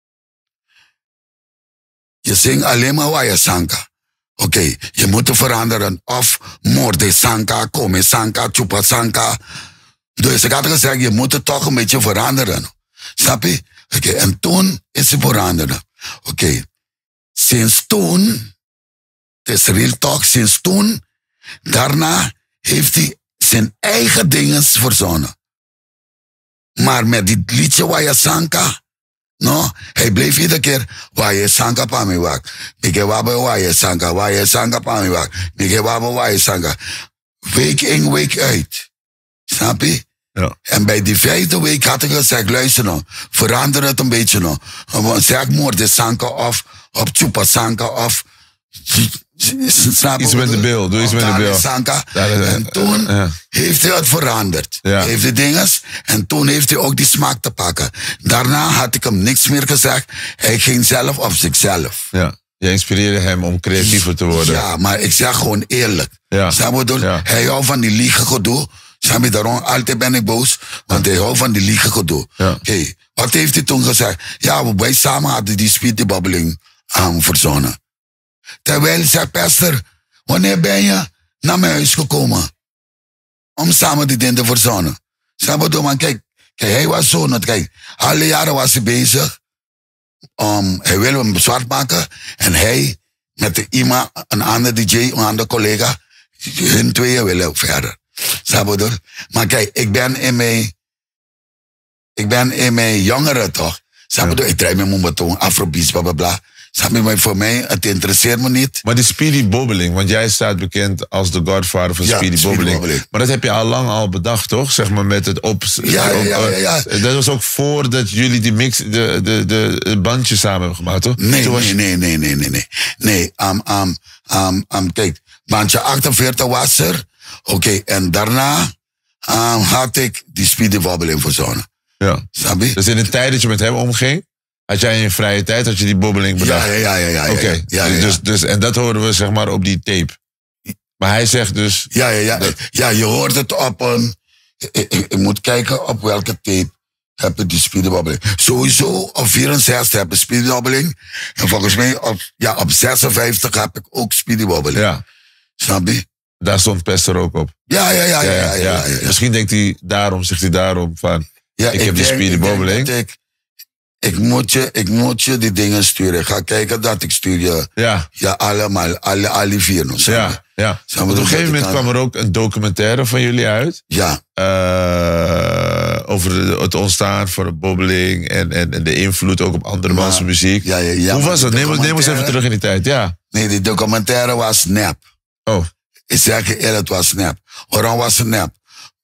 je zingt alleen maar Waya Sanka. Oké, je moet het veranderen. Of Morde Sanka, Kome Sanka, Chupa Sanka. Dus ik had gezegd, je moet het toch een beetje veranderen. Snap je? Oké, en toen is het veranderen. Oké, sinds toen, het is real talk, sinds toen, daarna heeft hij zijn eigen dingen verzonnen. Maar met die liedje Waya Sanka, no, hij bleef iedere keer Waya Sanka pa mi wak. Mike wabe Waya Sanka pa mi wak. Mike wabe Waya Sanka. Week in, week uit. Snap je? Ja. En bij die 5e week had ik gezegd, luister nou, verander het een beetje nou. Zeg Morde Sanka of Chupa Sanka of... Iets met de bil, doe iets met de bil. Sanka. En toen heeft hij het veranderd. Ja. Heeft hij dinges. En toen heeft hij ook die smaak te pakken. Daarna had ik hem niks meer gezegd. Hij ging zelf op zichzelf. Ja. Je inspireerde hem om creatiever te worden. Ja, maar ik zeg gewoon eerlijk. Ja. Snap je? Ja. Hij houdt van die liegen gedoe. Snap je? Daarom altijd ben ik boos. Want hij houdt van die liegen gedoe. Ja. Oké, wat heeft hij toen gezegd? Ja, wij samen hadden die speedybabbeling verzonnen. Terwijl hij zei, pastor, wanneer ben je naar mijn huis gekomen? Om samen die dingen te verzonnen. Snap je? Man, kijk, hij was zo. Kijk, alle jaren was hij bezig. Hij wil hem zwart maken. En hij, met iemand, een ander DJ, een ander collega, hun tweeën willen verder. Snap je? Maar kijk, ik ben in mijn jongeren toch. Snap je? Ik draai mijn mombatoon, afrobeats, blablabla. Snap je? Maar voor mij, het interesseert me niet. Maar die Speedy Bobbeling, want jij staat bekend als de godfather van Speedy Bobbeling. Maar dat heb je al lang al bedacht, toch? Zeg maar met het Ja. Dat was ook voordat jullie die mix, de bandjes samen hebben gemaakt, toch? Nee. Kijk, bandje 48 was er. Oké, en daarna had ik die Speedy Bobbeling verzonnen. Ja. Snap je? Dus in de tijd dat je met hem omging, had jij in je vrije tijd, had je die bobbeling bedacht? Ja. Oké. Dus, en dat horen we zeg maar op die tape. Maar hij zegt dus... Ja, je hoort het op een... Ik moet kijken op welke tape heb je die speedybobbeling. Sowieso op 64 heb je speedybobbeling. En volgens mij op 56 heb ik ook speedybobbeling. Ja. Snap je? Daar stond Pester ook op. Ja. Misschien zegt hij daarom van... ik heb die speedybobbeling. Ik moet je die dingen sturen. Ik ga kijken dat ik stuur je. Ja, allemaal. Alle 4 nog. Ja. Op een gegeven moment kwam er ook een documentaire van jullie uit. Ja. Over het ontstaan van de bobbeling. En de invloed ook op andere mensen muziek. Ja. Hoe was dat? Neem ons even terug in die tijd. Ja. Nee, die documentaire was nep. Oh. Ik zeg je eerlijk, het was nep. Waarom was het nep?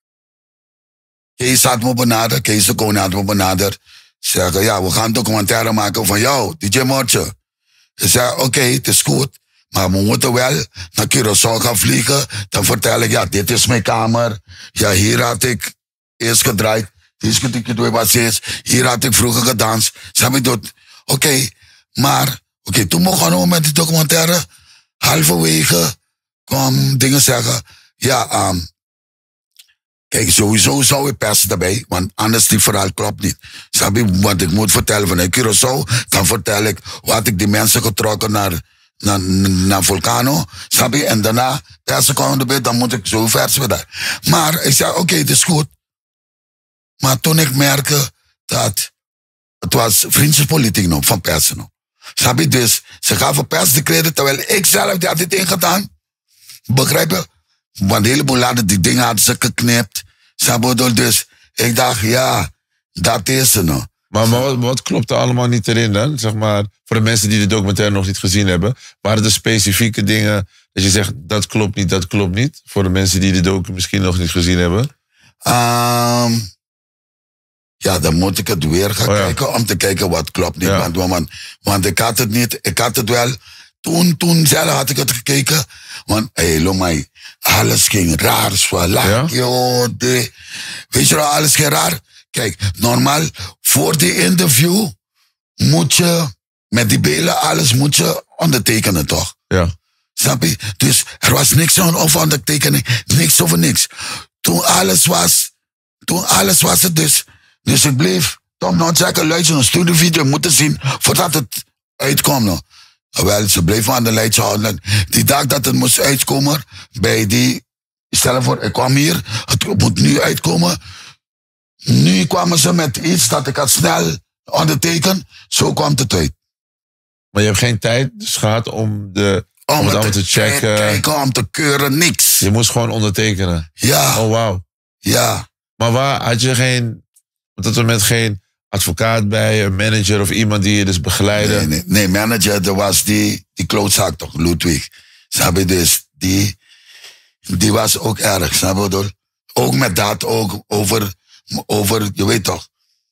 Kees had me benaderd. Kees de Koning had me benaderd. Zeggen, ja, we gaan een documentaire maken van jou, DJ Mortje. Ik zei, oké, het is goed. Maar we moeten wel naar Curaçao gaan vliegen. Dan vertel ik, ja, dit is mijn kamer. Ja, hier had ik eerst gedraaid. Hier had ik vroeger gedanst. Oké, toen begonnen we met die documentaire. Halverwege kwam dingen zeggen, ja, kijk, sowieso zou ik persen daarbij, want anders die verhaal klopt niet. Snap je wat ik moet vertellen vanuit Curaçao? Dan vertel ik wat ik die mensen getrokken naar Vulcano. Snap je? En daarna persen kwam erbij, dan moet ik zo versen daar. Maar ik zei, oké, het is goed. Maar toen ik merkte dat het was vriendjespolitiek nog van persen nog. Snap je? Dus ze gaven pers de credit, terwijl ik zelf die had dit ingedaan. Begrijp je? Want een heleboel hadden die dingen hadden ze geknipt. Dus ik dacht, ja, dat is er nog. Maar wat klopt er allemaal niet erin dan? Zeg maar, voor de mensen die de documentaire nog niet gezien hebben. Waren er specifieke dingen dat je zegt, dat klopt niet? Voor de mensen die de docu misschien nog niet gezien hebben. Ja, dan moet ik het weer gaan kijken om te kijken wat klopt niet. Ja. Want ik had het niet, ik had het wel. Toen zelf had ik het gekeken. Want, Lomai, alles ging raar. Weet je wel, alles ging raar. Kijk, normaal, voor die interview moet je, met die belen, alles moet je ondertekenen, toch? Ja. Snap je? Dus er was niks over ondertekening, niks over niks. Toen alles was het dus. Dus ik bleef toch nog zeggen, luister, een studievideo moeten zien voordat het uitkwam nog. Wel, ze bleven aan de lijn houden. Die dag dat het moest uitkomen, bij die, stel voor, ik kwam hier, het moet nu uitkomen. Nu kwamen ze met iets dat ik had snel onderteken, zo kwam het uit. Maar je hebt geen tijd dus gehad om het allemaal te checken? Kijken, om te keuren, niks. Je moest gewoon ondertekenen? Ja. Oh, wauw. Ja. Maar waar had je op dat moment geen advocaat bij, een manager of iemand die je dus begeleidde? Nee, manager, er was die klootzak toch, Ludwig. Snap je, dus die was ook erg, snap je? Ook met dat, ook over je weet toch.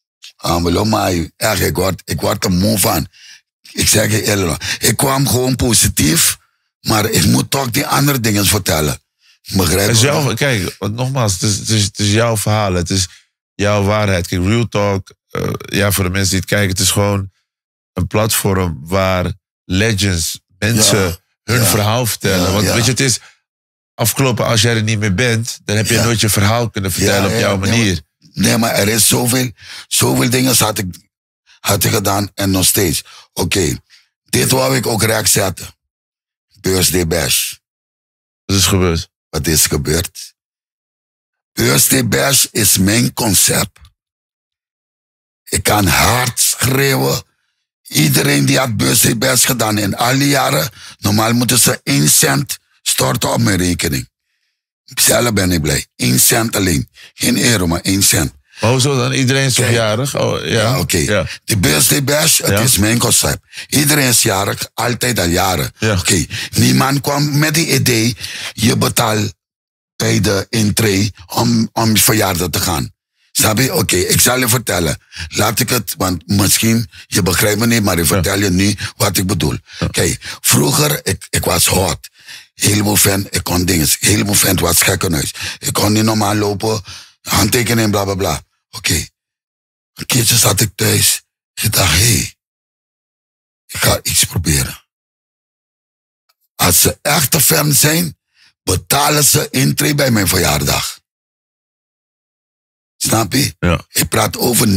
Ik word er moe van. Ik zeg je eerlijk, ik kwam gewoon positief, maar ik moet toch die andere dingen vertellen. Begrijp je? Kijk, nogmaals, het is jouw verhaal, het is jouw waarheid. Kijk, Real Talk, voor de mensen die het kijken, het is gewoon een platform waar legends, mensen hun verhaal vertellen. Want weet je, het is afgelopen, als jij er niet meer bent, dan heb je nooit je verhaal kunnen vertellen op jouw manier. Nee, maar er is zoveel dingen had ik gedaan en nog steeds. Oké, dit wou ik ook recht zetten. Birthday Bash. Wat is gebeurd? Wat is gebeurd? Birthday Bash is mijn concept. Ik kan hard schreeuwen. Iedereen die had Birthday Bash gedaan in al die jaren, normaal moeten ze 1 cent storten op mijn rekening. Zelf ben ik blij. 1 cent alleen. Geen euro, maar 1 cent. Maar hoezo dan? Iedereen is toch jarig? Oh, ja, oké. Ja. De Birthday Bash, het is mijn concept. Iedereen is jarig, altijd al jaren. Ja. Oké. Niemand kwam met die idee, je betaalt bij de intree om je verjaardag te gaan. Snap je? Oké, ik zal je vertellen. Laat ik het, want misschien, je begrijpt me niet, maar ik vertel je nu wat ik bedoel. Oké, vroeger, ik was hot. Heleboel fan, ik kon dingen. Heleboel fan was gekkenhuis. Ik kon niet normaal lopen, handtekenen, bla bla bla. Oké. Een keertje zat ik thuis. Ik dacht, ik ga iets proberen. Als ze echte fan zijn, betalen ze intree bij mijn verjaardag. Snap je? Ja. Ik praat over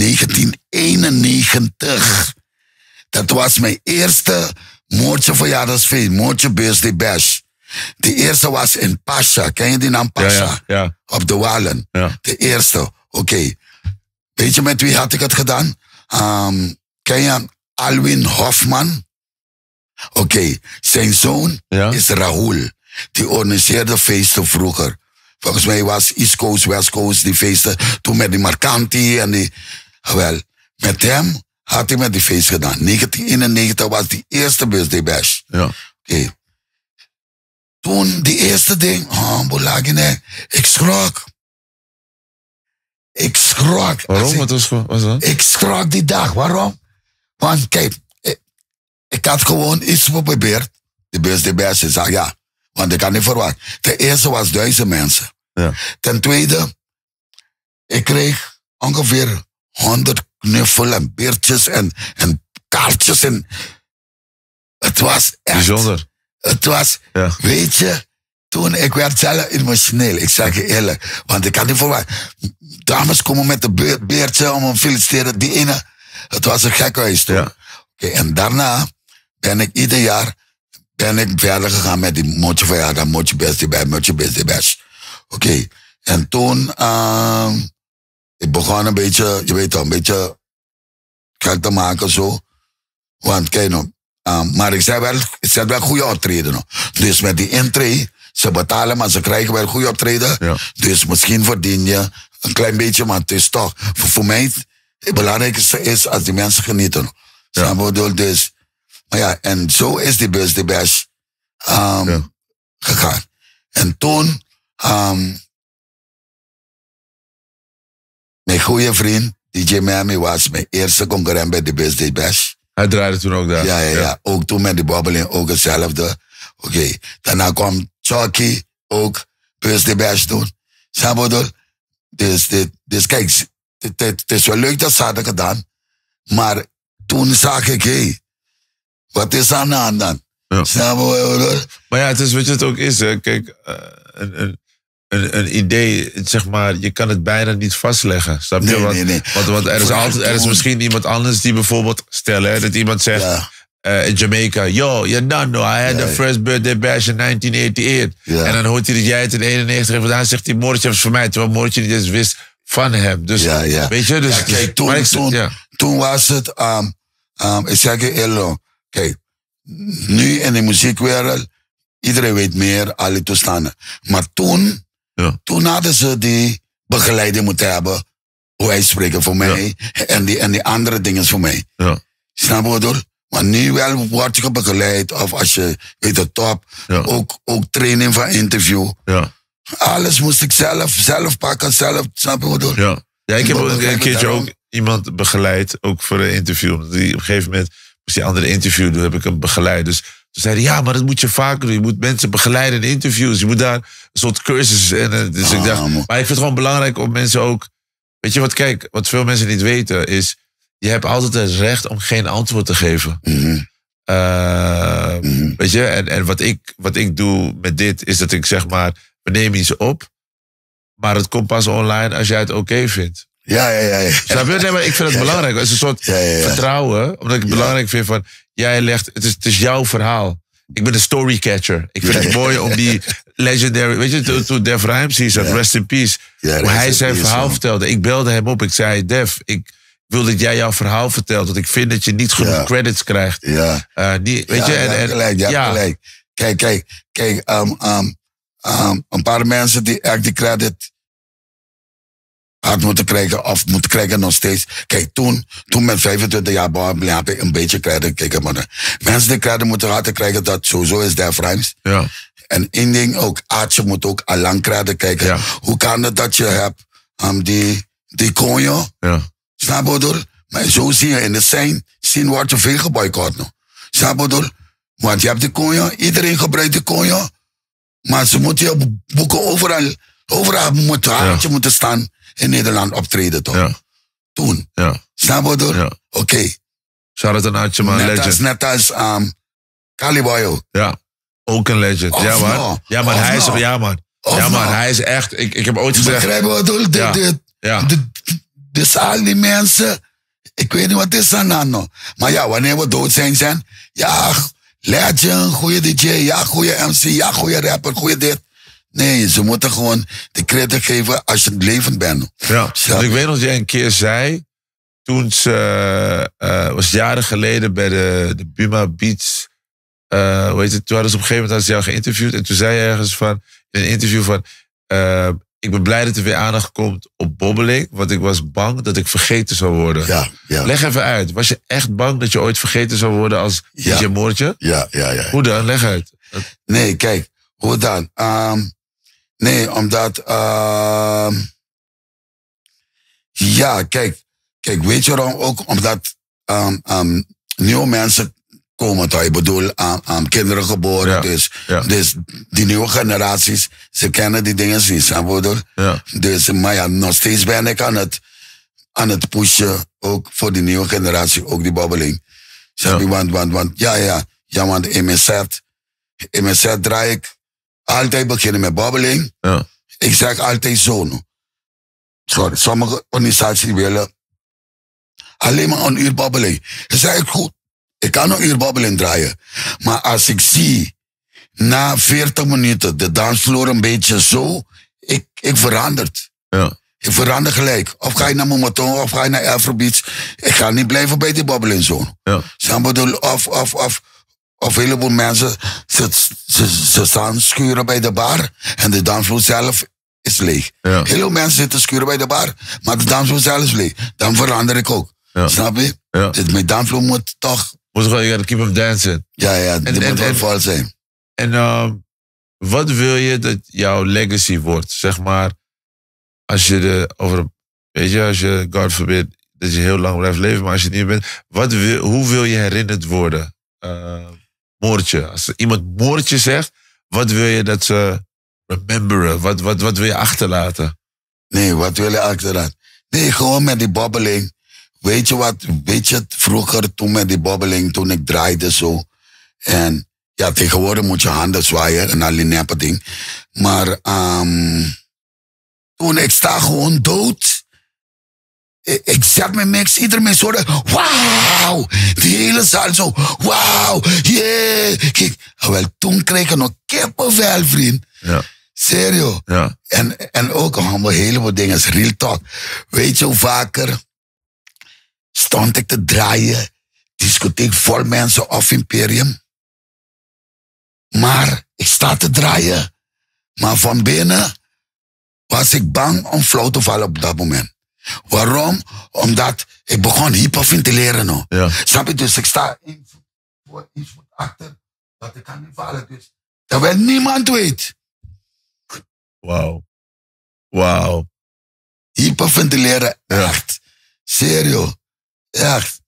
1991. Dat was mijn eerste Moortje verjaardagsfeest, Moortje Birthday Bash. De eerste was in Pasha. Ken je die naam Pasha? Ja. Op de Wallen. Ja. De eerste. Oké. Weet je met wie had ik het gedaan? Ken je Alwin Hofman? Oké. Zijn zoon is Rahul. Die organiseerde feesten vroeger. Volgens mij was East Coast, West Coast, die feesten. Toen met die Marcanti en die... Wel, met hem had ik met die feest gedaan. 1991 was die eerste Birthday Bash. Ja. Oké. Toen, die eerste ding, ik schrok. Waarom? Wat was dat? Ik schrok die dag. Waarom? Want kijk, ik had gewoon iets geprobeerd. De Birthday Bash, ik zei ja. Want ik had niet verwacht. Ten eerste was 1000 mensen. Ja. Ten tweede, ik kreeg ongeveer 100 knuffel en beertjes en kaartjes. En het was echt... Bijzonder. Het was, weet je, toen ik werd zelf emotioneel. Ik zeg je eerlijk. Want ik had niet verwacht. Dames komen met een beertje om hem te feliciteren. Die ene, het was een gekhuis toen. Ja. Okay, en daarna ben ik ieder jaar verder gegaan met die Mootje verjaardag, Mootje Birthday Bash. Oké. En toen, ik begon een beetje, je weet toch, een beetje geld te maken zo. Want kijk nou, maar ik zei wel goede optreden. No. Dus met die intree, ze betalen, maar ze krijgen wel goede optreden. Ja. Dus misschien verdien je een klein beetje, maar het is toch, voor mij, het belangrijkste is als die mensen genieten. No. Ja. Dus, maar ja, en zo is die Birthday Bash gegaan. En toen, mijn goede vriend, DJ Miami, was mijn eerste concurrent bij de Birthday Bash. Hij draaide toen ook daar. Ja. Ook toen met die bobbeling, ook hetzelfde. Oké. Daarna kwam Chucky, ook Birthday Bash doen. Snap. Dus kijk, het is wel leuk dat ze hadden gedaan. Maar toen zag ik, wat is aan de hand dan? Ja. Snap je wat ik bedoel? Maar ja, het is wat je het ook is. Hè. Kijk, een idee, zeg maar, je kan het bijna niet vastleggen. Snap je? Nee. Want er is misschien iemand anders die bijvoorbeeld, stel hè, dat iemand zegt in Jamaica, yo, you don't know, I had the first birthday bash in 1988. Ja. En dan hoort hij dat jij het in 91 hebt gedaan, zegt hij, Moortje was voor mij, terwijl Moortje niet eens wist van hem. Dus, weet je, dus... Ja, kijk, toen was het, ik zeg je eerlijk, kijk, nu in de muziekwereld, iedereen weet meer, alle toestanden. Maar toen hadden ze die begeleiding moeten hebben, hoe hij spreken voor mij, en die andere dingen voor mij. Ja. Snap je wat ik bedoel? Maar nu wel word je begeleid, of als je, weet het, top, ook training van interview. Ja. Alles moest ik zelf pakken, snap je wat ik bedoel? Ja, ik heb een keertje ook iemand begeleid, ook voor een interview. Die, op een gegeven moment moest die andere interview doen, heb ik hem begeleid. Dus toen zei hij, ja, maar dat moet je vaker doen. Je moet mensen begeleiden in interviews. Je moet daar een soort cursus in. Dus ik dacht, maar ik vind het gewoon belangrijk om mensen ook... Weet je wat, kijk, wat veel mensen niet weten is... Je hebt altijd het recht om geen antwoord te geven. Weet je, en wat ik doe met dit is dat ik zeg maar... We nemen iets op, maar het komt pas online als jij het oké vindt. Ja. Snap je? Nee, maar ik vind het belangrijk. Het is een soort vertrouwen. Omdat ik het belangrijk vind van... Jij legt... Het is jouw verhaal. Ik ben een storycatcher. Ik vind het mooi om die legendary... Weet je, toen Def Rhymes hier zat, rest in peace. Hoe hij zijn verhaal vertelde. Ik belde hem op. Ik zei, Def, ik wil dat jij jouw verhaal vertelt. Want ik vind dat je niet genoeg credits krijgt. Ja. Weet je? Gelijk. Kijk, een paar mensen die echt die credit had moeten krijgen, of moeten krijgen nog steeds. Kijk, toen met 25 jaar heb ik een beetje credit. Kijk, maar mensen die credit moeten hadden krijgen, dat sowieso is Def Rhymes. Ja. En één ding ook, Aartje moet ook al lang credit kijken. Ja. Hoe kan het dat je hebt die konjo? Ja. Snap je wat? Maar zo zie je in de scene wordt er veel geboycott nog. Snap je wat? Want je hebt de konjo, iedereen gebruikt de konjo. Maar ze moeten je boeken overal moet Aartje moeten staan in Nederland optreden toch? Ja. Toen. Ja. Snap je wat? Ja. Oké. Shout-out aan Aartje, man, legend. Net als Caliboy. Ja, ook een legend. Ja, man, hij is... Ja, man. Hij is echt... Ik heb ooit gezegd... Begrijp je wat ik bedoel? Dus al die mensen... Ik weet niet wat is aan dan. Maar ja, wanneer we dood zijn... Ja, legend, goede DJ. Ja, goede MC. Ja, goede rapper. Goede dit. Nee, ze moeten gewoon de credit geven als je levend bent. Ja, want ik weet nog dat jij een keer zei... Toen ze... was jaren geleden bij de Buma Beats... hoe heet het? Toen hadden ze op een gegeven moment jou geïnterviewd. En toen zei je ergens van... In een interview van... ik ben blij dat er weer aandacht komt op bobbeling. Want ik was bang dat ik vergeten zou worden. Ja. Leg even uit. Was je echt bang dat je ooit vergeten zou worden als DJ Moortje? Ja. Hoe dan? Leg uit. Nee, kijk. Hoe dan? Nee, omdat... ja, kijk, weet je waarom ook? Omdat nieuwe mensen komen toch? Ik bedoel, kinderen geboren. Dus die nieuwe generaties, ze kennen die dingen niet. Snap je? Ja. Dus, maar ja, nog steeds ben ik aan het pushen, ook voor die nieuwe generatie, ook die babbeling. Snap je? Want in mijn set draai ik altijd beginnen met babbeling. Ja. Ik zeg altijd zo. Sorry, sommige organisaties willen alleen maar een uur babbeling. Dat zeg ik goed. Ik kan een uur babbeling draaien. Maar als ik zie, na 40 minuten, de dansvloer een beetje zo, ik verander. Ja. Ik verander gelijk. Of ga je naar Momoton, of ga je naar Afrobeats. Ik ga niet blijven bij die babbeling zo. Ja. Of een heleboel mensen, ze staan schuren bij de bar en de dansvloer zelf is leeg. Ja. Heel veel mensen zitten schuren bij de bar, maar de dansvloer zelf is leeg. Dan verander ik ook. Ja. Snap je? Ja. Dus mijn dansvloer moet toch... Je gotta keep hem dancing. Ja, die moet wel vol zijn. En wat wil je dat jouw legacy wordt? Zeg maar, als je als je, God forbid, dat je heel lang blijft leven, maar als je het niet bent, hoe wil je herinnerd worden? Moortje. Als iemand Moortje zegt, wat wil je dat ze rememberen? Wat wil je achterlaten? Nee, wat wil je achterlaten? Nee, gewoon met die babbeling. Weet je het vroeger toen met die babbeling, toen ik draaide zo. En Ja, tegenwoordig moet je handen zwaaien en al die neppe ding. Maar toen ik sta gewoon dood. Ik zet mijn mix, iedereen mensen hoorde, wauw, die hele zaal zo, wauw, yeah. Kijk, wel, toen kreeg ik nog kippenvel, vriend. Ja. Serio. Ja. En ook een heleboel dingen, real talk. Weet je hoe vaker stond ik te draaien, discotheek vol mensen of Imperium. Maar ik sta te draaien, maar van binnen was ik bang om flauw te vallen op dat moment. Waarom? Omdat ik begon hyperventileren. No. Ja. Snap je? Dus ik sta iets voet achter, dat ik kan niet vallen. Dus, terwijl niemand weet. Wauw. Hyperventileren, echt. Serio. Echt.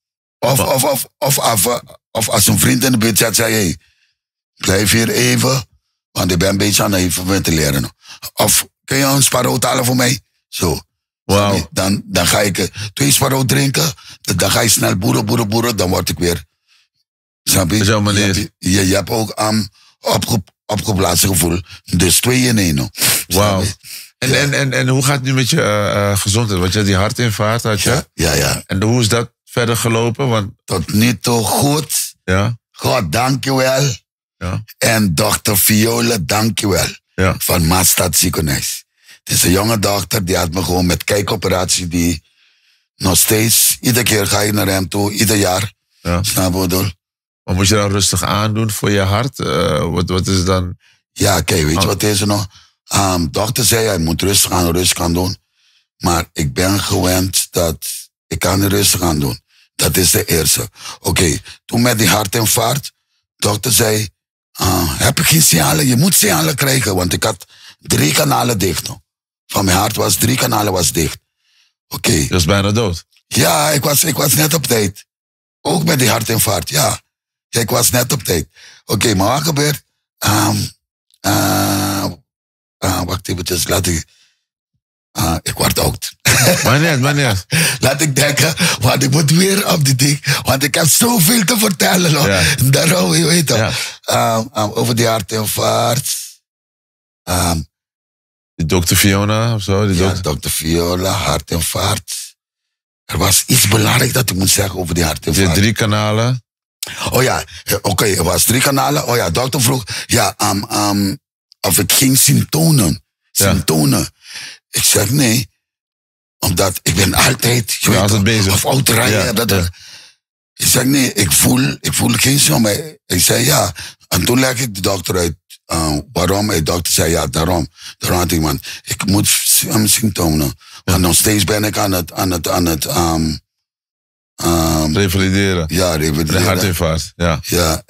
Of als een vriend in de buurt zegt, zei hey, blijf hier even, want ik ben een beetje aan het hyperventileren. No. Of kun je een sparoot halen voor mij? Zo. Wauw. Dan ga ik 2 sparoot drinken. Dan ga je snel boeren. Dan word ik weer. Snap je? Zo manier. Je hebt ook opgeblazen gevoel. Dus 2 in 1. No. Wauw. En hoe gaat het nu met je gezondheid? Want je had die hartinfarct, had je? Ja. En hoe is dat verder gelopen? Want... Tot nu toe goed. Ja. God, dankjewel. Ja. En dokter Viola, dankjewel. Ja. Van Maastad ziekenhuis. Het is een jonge dokter, die had me gewoon met kijkoperatie, die nog steeds, iedere keer ga je naar hem toe, ieder jaar. Ja. Snap je wat ik bedoel? Maar moet je dan rustig aandoen voor je hart? Wat is dan... Ja, kijk, weet je wat is er nog? Dokter zei, hij moet rustig aan doen. Maar ik ben gewend dat ik kan er rustig aan doen. Dat is de eerste. Oké, toen met die hartinfarct, dokter zei, heb ik geen signalen? Je moet signalen krijgen, want ik had 3 kanalen dicht. No. Van mijn hart was 3 kanalen dicht. Oké. Je was bijna dood. Ja, ik was net op tijd. Ook met die hartinfarct, ja. Ik was net op tijd. Oké, maar wat gebeurt? Wacht even, laat ik... ik word oud. Maar niet. Laat ik denken, want ik moet weer op die ding. Want ik heb zoveel te vertellen. No. Ja. Daarom, je weet toch. Ja. Over die hartinfarct. Die dokter Fiona of zo? Dokter Viola, hartinfarct. Er was iets belangrijks dat ik moet zeggen over die hartinfarct. Je hebt 3 kanalen. Oh ja, oké, er was 3 kanalen. Oh ja, dokter vroeg, ja, of ik geen symptomen. Ik zeg nee, omdat ik ben altijd, altijd bezig. Of autorijden. Ja. Ik zeg nee, ik voel geen symptomen. Ik zei ja, en toen leg ik de dokter uit. Waarom? De dokter zei ja, daarom had iemand. Ik moet symptomen. Want nog steeds ben ik aan het revalideren. Ja, revalideren. De hartinfarct, ja.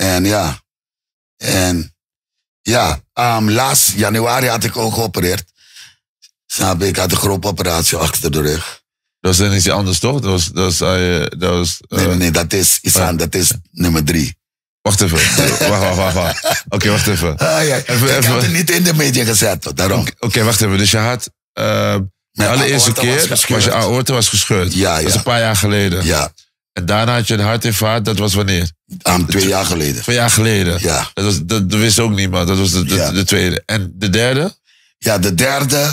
Laatst januari had ik ook geopereerd. Snap je? Ik had een grote operatie achter de rug. Dat was dan iets anders, toch? Dat was Nee, dat is iets aan, dat is nummer 3. Wacht even. Wacht. Oké, wacht even. Ik heb het niet in de media gezet, daarom. Oké, wacht even. Dus je had... de allereerste keer was je aorta was gescheurd. Ja. Dat is een paar jaar geleden. Ja. En daarna had je een hartinfarct. Dat was wanneer? 2 jaar geleden. 2 jaar geleden. Ja. Dat wist ook niemand. Dat was de tweede. En de derde? Ja, de derde...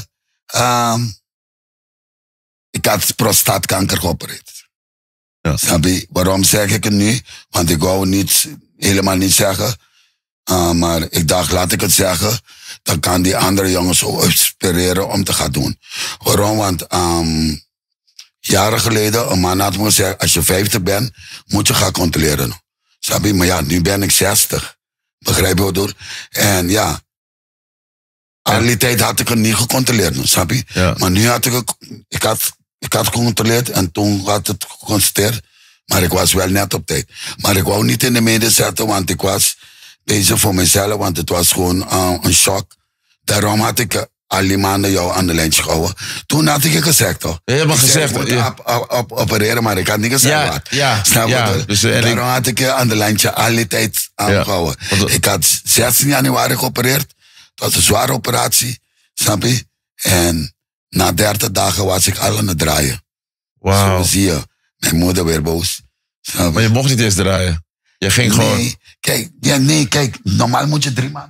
ik had prostaatkanker geopereerd. Ja. Snap je? Waarom zeg ik het nu? Want ik wou helemaal niet zeggen. Maar ik dacht, laat ik het zeggen. Dan kan die andere jongens zo inspireren om te gaan doen. Waarom? Want jaren geleden, een man had me gezegd, als je 50 bent, moet je gaan controleren. Snap je? Maar ja, nu ben ik 60. Begrijp je wat ik bedoel? En ja, al die tijd had ik het niet gecontroleerd, snap je? Ja. Maar nu had ik had gecontroleerd en toen had het geconstateerd. Maar ik was wel net op tijd. Maar ik wou niet in de media zetten, want ik was bezig voor mezelf, want het was gewoon een shock. Daarom had ik al die maanden jou aan de lijntje gehouden. Toen had ik het gezegd, toch? Je hebt gezegd. Ik moet opereren, maar ik had niet gezegd wat. Ja. Snap je? Dus, daarom had ik je aan de lijntje al die tijd aangehouden. Ik had 16 januari geopereerd. Het was een zware operatie, snap je? En na 30 dagen was ik al aan het draaien. Wauw. Zo zie je, mijn moeder weer boos. Maar je mocht niet eens draaien? Je ging gewoon... Kijk, normaal moet je 3 maanden.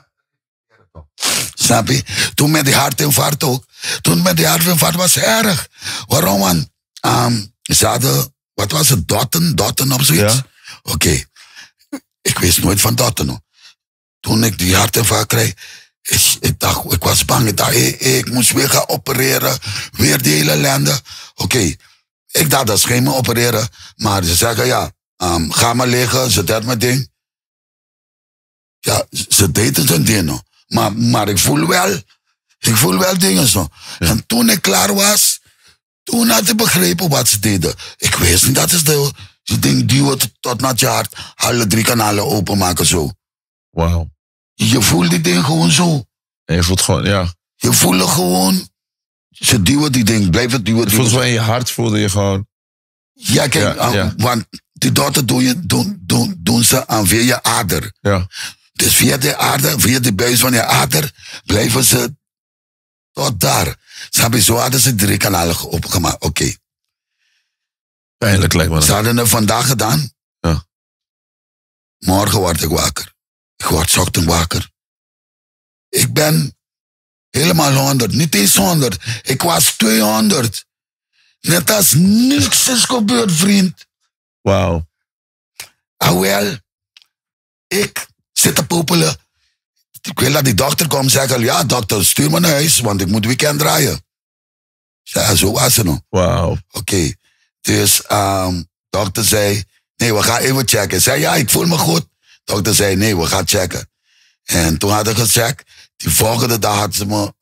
Snap je? Toen met die hartinfarct ook. Toen met die hartinfarct was erg. Waarom? Want ze hadden, wat was het, dotten of zoiets? Ja. Oké. Ik wist nooit van dotten. Hoor. Toen ik die hartinfarct kreeg, ik was bang. Ik dacht, ik moest weer gaan opereren. Weer die hele ellende. Oké. Ik dacht, dat is geen meer opereren. Maar ze zeggen, ja, ga maar liggen. Ze deed mijn ding. Ja, ze deden zijn ding. Maar ik voel wel dingen zo. Ja. En toen ik klaar was, toen had ik begrepen wat ze deden. Ik wist niet, dat is de ding duwen tot naar je hart. Alle 3 kanalen openmaken zo. Wauw. Je voelt die ding gewoon zo. En je voelt gewoon, ja. Je voelt het gewoon. Ze duwen die ding, blijven duwen. Je voelt gewoon in je hart, voelde je gewoon. Ja, kijk, want die dotten doen ze aan via je ader. Ja. Dus via de buis van je ader, blijven ze tot daar. Snap je, zo hadden ze 3 kanalen opengemaakt. Oké. Pijnlijk lijkt me dat. Ze hadden het vandaag gedaan. Ja. Morgen word ik wakker. Ik word ochtend wakker. Ik ben helemaal 100. Niet eens 100. Ik was 200. Net als niks is gebeurd, vriend. Wauw. Wel, ik zit te popelen. Ik wil dat die dokter komt zeggen, ja dokter, stuur me naar huis, want ik moet weekend draaien. Ja, zo was het nog. Wauw. Oké. Dus dokter zei, nee, we gaan even checken. Ik zei, ja, ik voel me goed. Dokter zei, nee, we gaan checken. En toen hadden we gecheckt. Die volgende dag had ze me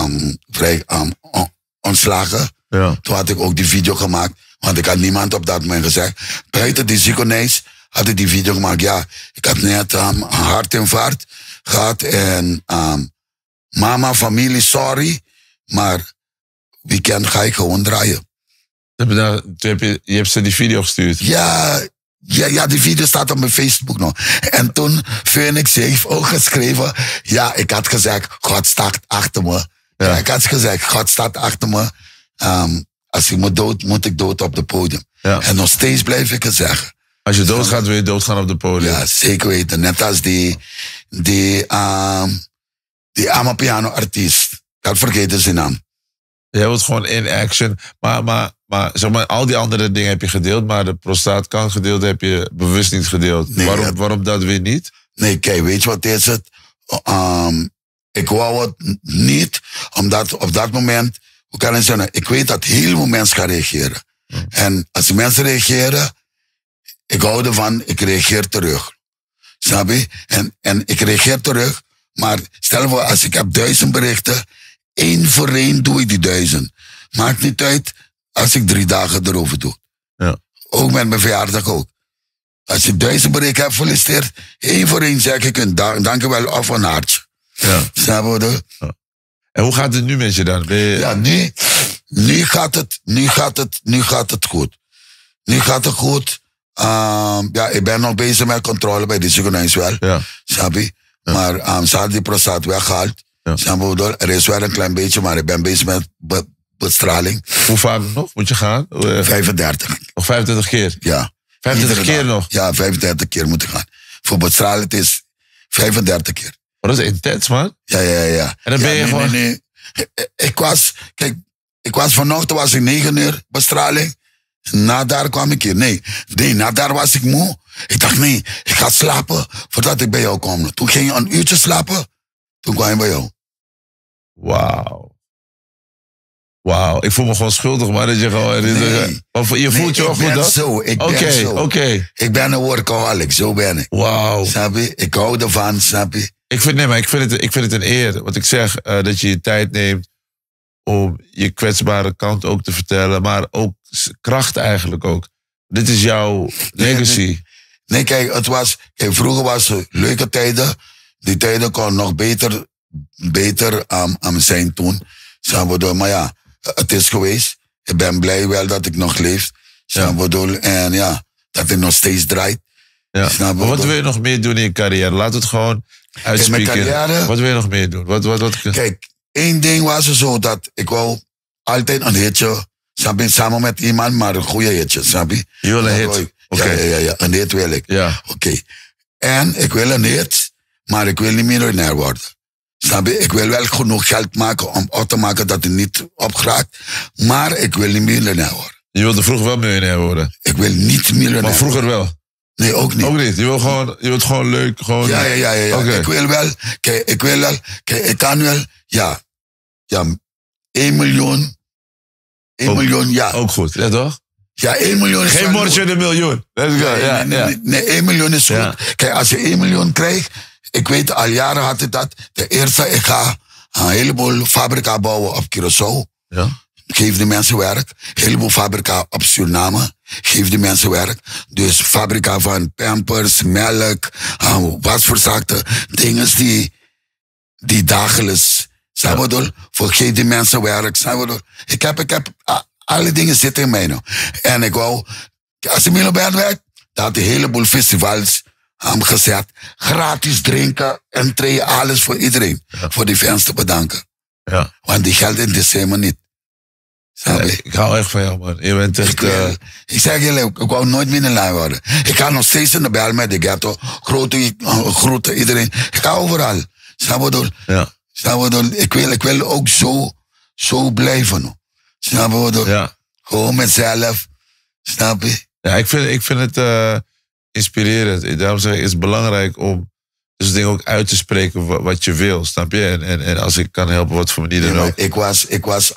ontslagen. Ja. Toen had ik ook die video gemaakt. Want ik had niemand op dat moment gezegd. Buiten die ziekenhuis had ik die video gemaakt. Ja, ik had net een hartinfarct gehad. En mama, familie, sorry. Maar weekend ga ik gewoon draaien. Je hebt ze die video gestuurd? Ja, die video staat op mijn Facebook nog. En toen Phoenix heeft ook geschreven. Ja, ik had gezegd, God staat achter me. Ja. Ik had gezegd, God staat achter me. Als ik moet ik dood op het podium. Ja. En nog steeds blijf ik het zeggen. Als je doodgaat, wil je doodgaan op het podium? Ja, zeker weten. Net als die Amapiano-artiest. Ik had vergeten zijn naam. Jij wilt gewoon in action. Maar zeg maar, al die andere dingen heb je gedeeld, maar de prostaatkankergedeelte heb je bewust niet gedeeld. Nee, waarom dat weer niet? Nee, kijk, weet je wat is het? Ik wou het niet, omdat op dat moment, hoe kan ik zeggen, ik weet dat heel veel mensen gaan reageren. En als die mensen reageren, ik hou ervan, ik reageer terug. Snap je? En ik reageer terug, maar stel voor, als ik heb 1000 berichten, 1 voor 1 doe ik die 1000. Maakt niet uit als ik 3 dagen erover doe. Ja. Ook met mijn verjaardag ook. Als je 1000 berichten hebt, gefeliciteerd. 1 voor 1 zeg ik een dankjewel of een hartje. Ja. Snap je? Ja. En hoe gaat het nu met je dan? Ja, nu gaat het goed. Nu gaat het goed. Ja, ik ben nog bezig met controle bij die ziekenhuis wel. Ja. Snap je? Ja. Maar ze hadden die prostaat weggehaald. Ja. Snap je? Er is wel een klein beetje, maar ik ben bezig met bestraling. Hoe vaak nog moet je gaan? 35. Nog 25 keer? Ja. 35 keer nog? Ja, 35 keer moet ik gaan. Voor bestralen het is 35 keer. Oh, dat is intens, man. Ja. En dan ben je gewoon... Nee. Ik was vanochtend was ik 9 uur bestraling. Na daar kwam ik hier. Nee, na daar was ik moe. Ik dacht, nee, ik ga slapen voordat ik bij jou kom. Toen ging je een uurtje slapen. Toen kwam ik bij jou. Wauw, ik voel me gewoon schuldig, maar dat je gewoon... Nee. Je voelt je wel goed, dat? Ik ben zo. Oké. Ik ben een workaholic, zo ben ik. Wauw. Snap je? Ik hou ervan, snap je? Ik vind het een eer. Wat ik zeg, dat je je tijd neemt om je kwetsbare kant ook te vertellen, maar ook kracht eigenlijk ook. Dit is jouw legacy. Nee, kijk, vroeger was het leuke tijden. Die tijden kon nog beter zijn toen. Maar ja, het is geweest. Ik ben blij wel dat ik nog leef. En ja, dat ik nog steeds draait. Ja. Maar wat wil je nog meer doen in je carrière? Laat het gewoon uitspreken. Wat wil je nog meer doen? Wat... Kijk, 1 ding was er zo dat ik wou altijd een hitje. Samen met iemand, maar een goede hitje, snap je? Je wil een hit? Ja, een hit wil ik. Ja. Oké. En ik wil een hit, maar ik wil niet miljonair worden. Snap je? Ik wil wel genoeg geld maken om op te maken dat het niet opgeraakt. Maar ik wil niet miljonair worden. Je wilde vroeger wel miljonair worden. Ik wil niet miljonair Maar vroeger worden. wel. Nee, ook niet. Ook niet. Je wilt gewoon leuk. Gewoon... Ja. Okay. Ik wil wel. Kijk, ik kan wel. Ja, 1 miljoen. 1 miljoen, ja. Ook goed, ja toch? Ja, 1 miljoen is Geen wel moordje goed. de miljoen. Let's go. Nee, 1 miljoen is goed. Ja. Kijk, als je 1 miljoen krijgt, ik weet al jaren had ik dat. De eerste, ik ga een heleboel fabrica bouwen op Curaçao. Ja. Geef de mensen werk. Een heleboel fabrica op Suriname. Geef de mensen werk. Dus fabrica van pampers, melk, wasverzaakte dingen die dagelijks. Snap je wel? Voor geef die mensen werk. Snap je wel? Ik heb alle dingen zitten in mij nu. En ik wou, als ik miljonair werd, dat had een heleboel festivals gezet. Gratis drinken, entree, alles voor iedereen. Ja. Voor die fans te bedanken. Ja. Want die geld in december niet. Ja, ik hou echt van jou, man. Je bent echt... Ik zeg je, ik wou nooit miljonair worden. Ik ga nog steeds in de bel met de ghetto. Groeten iedereen. Ik ga overal. Snap je wel? Ja. Snap je wel? Ik wil ook zo blijven. Snap je wel? Ja. Gewoon mezelf. Snap je? Ja, ik vind het inspirerend. Daarom zeg ik, het is belangrijk om dus dingen ook uit te spreken wat je wil. Snap je? En als ik kan helpen, wat voor manier dan ook. Ik was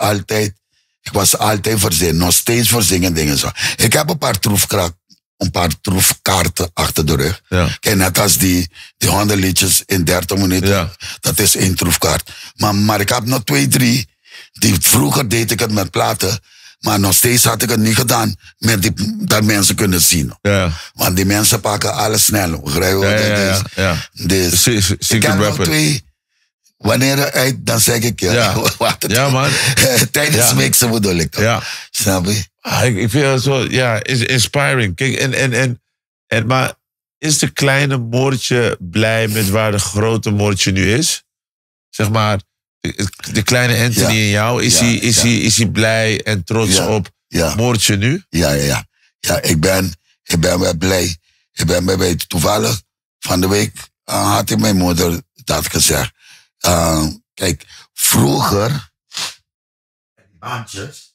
altijd voorzien. Nog steeds voorzien en dingen zo. Ik heb een paar troefkaarten achter de rug. Ja. Kijk, net als die 100 liedjes in 30 minuten. Ja. Dat is 1 troefkaart. Maar ik heb nog 2, 3. Vroeger deed ik het met platen. Maar nog steeds had ik het niet gedaan. Dat mensen kunnen zien. Ja. Want die mensen pakken alles snel. Begrijp je? Dus ik heb nog 2. Wanneer het uit, dan zeg ik ja, man. Tijdens mixen bedoel ik toch? Ja. Snap je? Ik vind het zo, is inspiring. Kijk, maar is de kleine Moortje blij met waar de grote Moortje nu is? Zeg maar, de kleine Anthony in jou, is hij blij en trots op Moortje nu? Ja, ik ben wel blij. Ik ben bij toevallig van de week had ik mijn moeder dat gezegd. Kijk, vroeger die baantjes,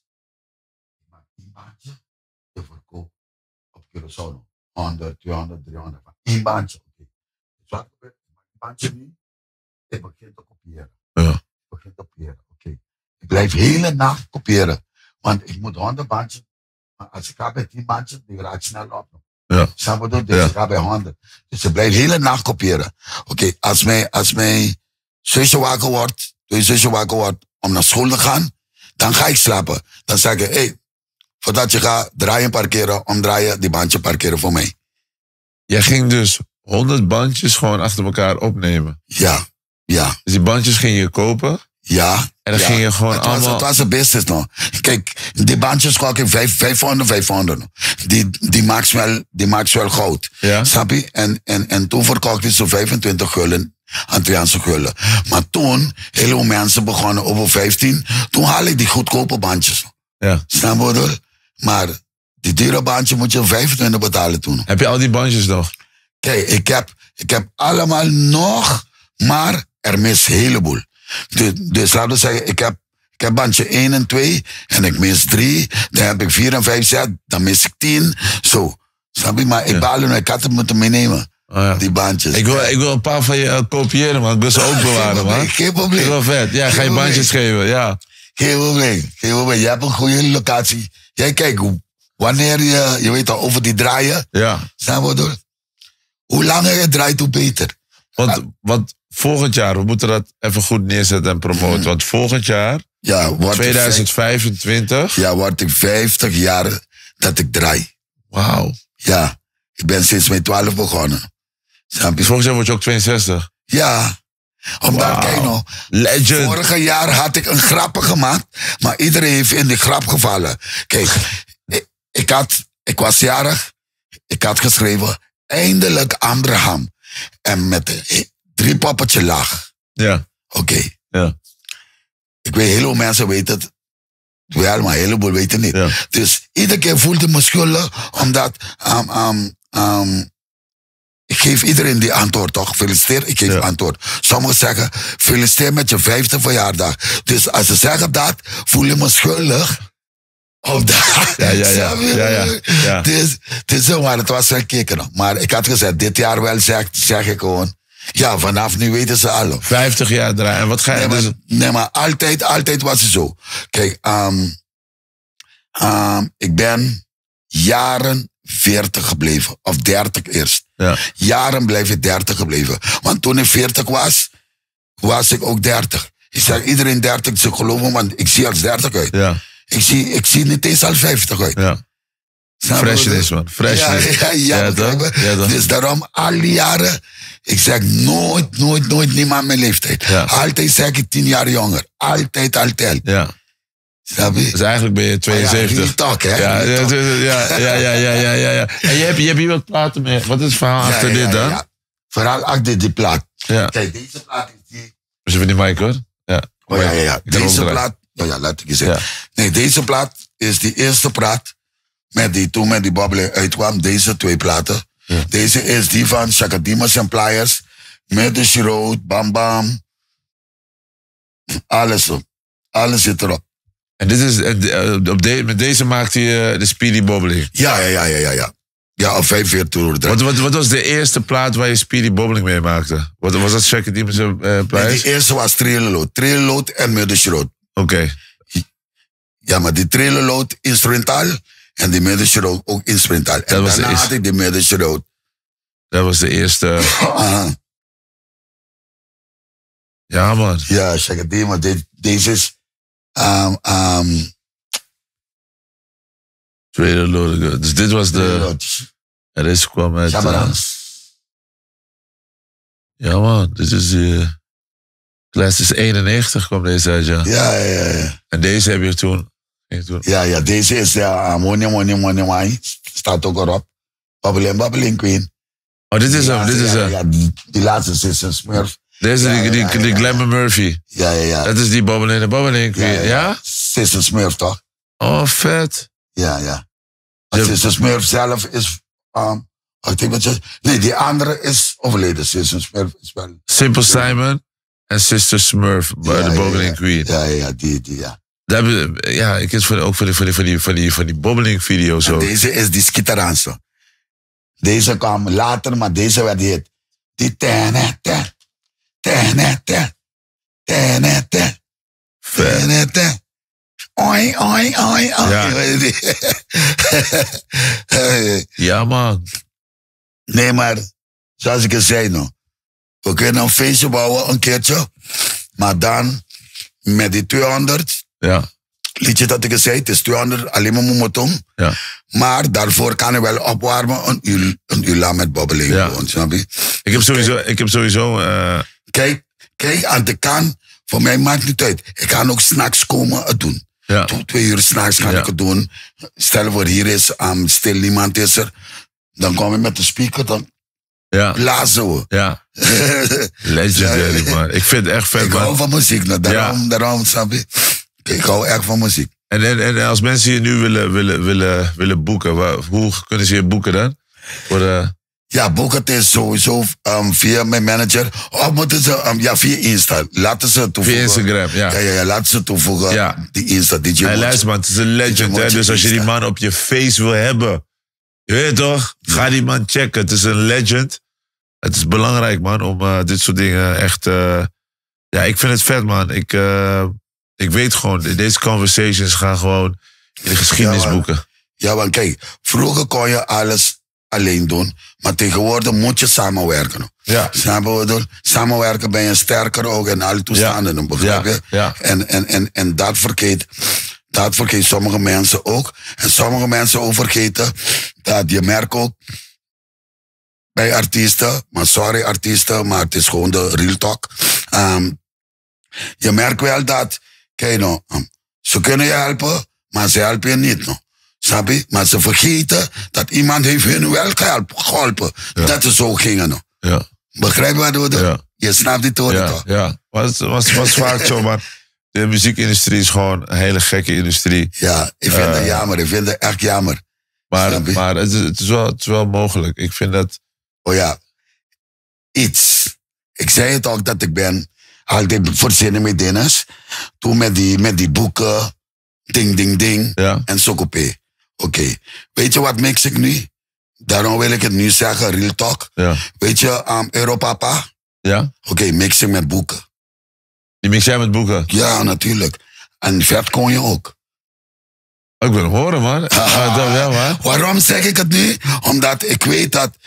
te verkoop op Curaçao. 100, 200, 300. 1 baantje. Zwart baantje nu. Ik begin te kopiëren. Ja. Oké. Ik blijf hele nacht kopiëren. Want ik moet 100 baantjes. Maar als ik ga bij 10 baantjes, die raak ik snel op. Ja. Snap je dat? Dus ik ga bij 100. Dus ik blijf hele nacht kopiëren. Oké, als mijn zusje wakker wordt om naar school te gaan, dan ga ik slapen. Dan zeg ik, hey, voordat je gaat draaien parkeren, omdraaien, die bandje parkeren voor mij. Jij ging dus 100 bandjes gewoon achter elkaar opnemen? Ja. Dus die bandjes ging je kopen? Ja. En dan ging je gewoon allemaal... Het was een business nog. Kijk, die bandjes kocht ik 500. Die maakt wel goud. Ja. Snap je? En toen verkocht ik zo 25 gulden. Antilliaanse gulden. Maar toen, heel veel mensen begonnen over 15. Toen haal ik die goedkope bandjes. Ja. Snap je wel? Maar die dure bandje moet je 25 betalen toen. Heb je al die bandjes nog? Kijk, ik heb allemaal nog, maar er mis een heleboel. Dus laten we zeggen, ik heb bandje 1 en 2 en ik mis 3. Dan heb ik 4 en 5, 6, dan mis ik 10. Zo. Snap je? Maar ik baal nu, ik had het moeten meenemen. Oh ja. Die bandjes. Ik wil een paar van je kopiëren, man. Ik wil ze ook bewaren, man. Geen probleem. Dat is wel vet. Ja, ga je bandjes geven, ja. Geen probleem. Je hebt een goede locatie. Jij kijkt, wanneer je weet al over die draaien. Ja. Snap je door? Hoe langer je draait, hoe beter. Want volgend jaar, we moeten dat even goed neerzetten en promoten. Want volgend jaar, 2025... word ik 50 jaar dat ik draai. Wauw. Ja, ik ben sinds mijn 12 begonnen. Snap je? Volgend jaar word je ook 62. Ja. Omdat, kijk nou, Legend. Vorig jaar had ik een grap gemaakt, maar iedereen heeft in die grap gevallen. Kijk, ik was jarig, ik had geschreven, eindelijk Abraham. En met 3 poppetje lach. Ja. Oké. Ja. Ik weet, heel veel mensen weten het wel, maar een heleboel weten niet. Ja. Dus iedere keer voelde ik me schuldig, omdat ik geef iedereen die antwoord, toch? Feliciteer, ik geef antwoord. Sommigen zeggen, feliciteer met je 50e verjaardag. Dus als ze zeggen dat, voel je me schuldig. Of dat. Ja. Dus zo, maar het was wel kicken. Maar ik had gezegd, dit jaar wel zeg ik gewoon. Ja, vanaf nu weten ze alle. 50 jaar draaien. En wat ga je... Nee, maar altijd was het zo. Kijk, ik ben jaren 40 gebleven. Of 30 eerst. Ja. Jaren blijf ik 30 gebleven. Want toen ik 40 was ik ook 30. Ik zeg iedereen 30, ze geloven, want ik zie als 30 uit. Ja. Ik zie niet eens al 50 uit. Ja. Freshness, man. Freshness. Ja, dus daarom al die jaren, ik zeg nooit niemand mijn leeftijd. Ja. Altijd zeg ik 10 jaar jonger. Altijd. Ja. Snap je? Dus eigenlijk ben je 72. Real talk, hè? Ja. En je hebt hier wat platen mee. Wat is het verhaal achter dit dan? Ja. Verhaal achter die plaat. Ja. Kijk, deze plaat is die... Dus even die mic, hoor. Ja. Oh ja. Deze plaat... Oh ja, laat ik je zeggen. Ja. Nee, deze plaat is die eerste plaat toen met die babbeling uitkwam. Deze 2 platen. Ja. Deze is die van Shakadimas and Pliers. Met de Road, Bam Bam. Alles zit erop. En dit is, met deze maakte je de Speedy Bobbling. Ja. Ja, op 45 toeren. Wat was de eerste plaat waar je Speedy Bobbling mee maakte? Was dat Shakadimas and Pliers? Nee, die eerste was Trailerload en Murder Road. Oké. Ja, maar die Trailerload instrumentaal en die Murder Road ook instrumentaal. En daarna had ik die Murder Road. Dat was de eerste. Ja, man. Ja, Shakadima. Deze is... Trailerload. Dus dit was de... En deze kwam uit... ja, man. Dit is de... Class is 91 kwam deze uit, ja. Ja. En deze heb je toen... Ja, deze is Money. Staat ook erop. Babbeling Queen. Oh, dit is hem. Ja, die laatste is een Smurf. Deze, die Glamour Murphy. Ja. Dat is die Babbeling Queen, ja? Sister Smurf, toch? Oh, vet. Ja. Sister Smurf zelf is... nee, die andere is overleden. Sister Smurf is wel... Simple Simon en Sister Smurf, de Babbeling Queen. Ja, die, ja. Ja, ik heb ook voor die Babbeling video zo. Deze is die Skitteraanse. Deze kwam later, maar deze werd hit. Die tenete. Oi. Ja, man. Nee, maar zoals ik het zei nog. We kunnen een feestje bouwen, een keertje. Maar dan met die 200. Ja. Liedje dat ik het zei, het is 200, alleen maar moemotom. Ja. Maar daarvoor kan je wel opwarmen, een uur lang met babbeling. Ja. Gewoon, snap je? Ik heb sowieso... Kijk, aan de kan, voor mij maakt het niet uit. Ik kan ook 's nachts komen het doen. Ja. 2 uur 's nachts kan ik het doen. Stel voor, hier is stil, niemand is er. Dan kom je met de speaker, dan blazen we. Ja. Legendary, man. Ik vind het echt vet, man. Ik hou van muziek, nou, daarom, snap je? Ik hou echt van muziek. En als mensen je nu willen boeken, hoe kunnen ze je boeken dan? Ja, boeken is sowieso via mijn manager. Of moeten ze, via Insta. Laten ze toevoegen. Via Instagram, Ja, laten ze toevoegen. Ja. Die Insta, DJ Hey, luister man, het is een legend, hè. Dus als je die man op je face wil hebben, je weet toch? Ga die man checken. Het is een legend. Het is belangrijk, man, om dit soort dingen echt... ja, ik vind het vet, man. Ik weet gewoon, deze conversations gaan gewoon in de geschiedenisboeken. Ja, want kijk, vroeger kon je alles alleen doen, maar tegenwoordig moet je samenwerken. Ja. Samenwerken ben je sterker ook in alle toestanden, begrijp je? Ja. En dat vergeet sommige mensen ook. En sommige mensen ook vergeten dat je merkt ook bij artiesten, maar sorry artiesten, maar het is gewoon de real talk. Je merkt wel dat, kijk nou, ze kunnen je helpen, maar ze helpen je niet nog. Snap je? Maar ze vergeten dat iemand heeft hun wel geholpen. Ja. Dat is zo gingen nog. Ja. Begrijp je wat we doen? Ja. Je snapt die toren toch? Ja, was vaak zo, man. De muziekindustrie is gewoon een hele gekke industrie. Ja, ik vind het jammer. Ik vind het echt jammer. Maar het is wel mogelijk. Ik vind dat... Oh ja, iets. Ik zei het ook dat ik ben altijd voorzinnen met dingen. Toen met die boeken, ding, Ja. en sokopé. Oké. Weet je wat mix ik nu? Daarom wil ik het nu zeggen, real talk. Ja. Weet je, Europapa? Ja? Oké, mixen met boeken. Die mix jij met boeken? Ja, natuurlijk. En vet kon je ook. Ik wil hem horen, man. Ja, man. Waarom zeg ik het nu? Omdat ik weet dat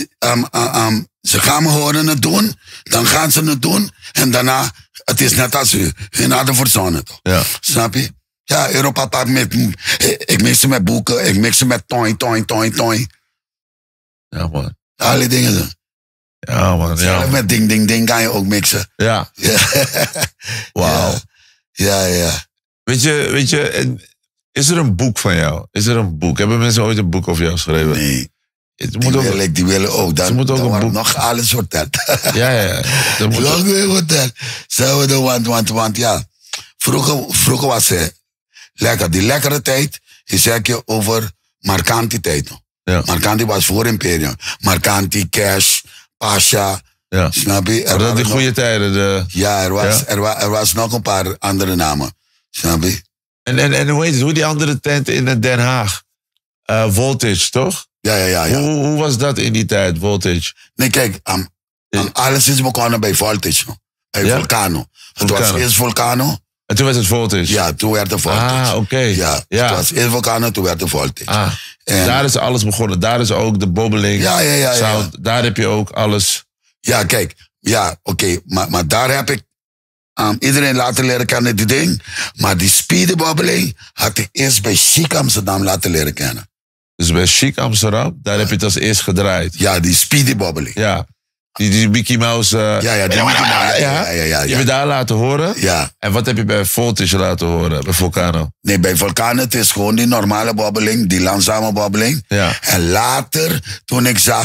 ze gaan me horen het doen, dan gaan ze het doen en daarna, het is net als hun hadden verzonnen, toch? Ja. Snap je? Ja, Europapa, ik mix ze met boeken, ik mix ze met toin. Ja, man. Alle dingen. Ja, man. Zelf Ja. met ding kan je ook mixen. Ja. Ja. Wauw. Ja. Weet je, en is er een boek van jou? Is er een boek? Hebben mensen ooit een boek over jou geschreven? Nee. Het moet ook... Die willen ook. Ze moeten ook Dan een wordt boek... nog alles verteld. Ja. Er moet... Nog weer verteld. Want ja. Vroeger was het lekker. Die lekkere tijd, is zeg over Marcanti tijd nog. Ja. Marcanti was voor Imperium. Marcanti, Cash, Pasha. Ja. Snap je? Maar dat die goede tijden. Ja, er was nog een paar andere namen. Snap je? En hoe heet het? Hoe die andere tent in Den Haag? Voltage, toch? Ja. Hoe was dat in die tijd, Voltage? Nee, kijk, alles is begonnen bij Voltage. No? Bij Ja? Volcano. Het was eerst Volcano. En toen werd het Voltage? Ja, toen werd het Voltage. Oké. Ja, het was eerst Volcano, toen werd het Voltage. En daar is alles begonnen. Daar is ook de bobbeling. Ja. Sound. Daar heb je ook alles. Ja, kijk. Ja, oké. Maar daar heb ik iedereen laten leren kennen die ding. Maar die speedy bobbeling had ik eerst bij Chic Amsterdam laten leren kennen. Dus bij Chic Amsterdam, daar heb je het als eerst gedraaid. Ja, die speedy bobbeling. Ja. Die Mickey Mouse. Ja, die Mickey Mouse. Ja. Je hebt daar laten horen. Ja. En wat heb je bij Voltage laten horen, bij Volcano? Nee, bij Volcano, het is gewoon die normale bobbeling, die langzame bobbeling. Ja. En later, toen ik zag,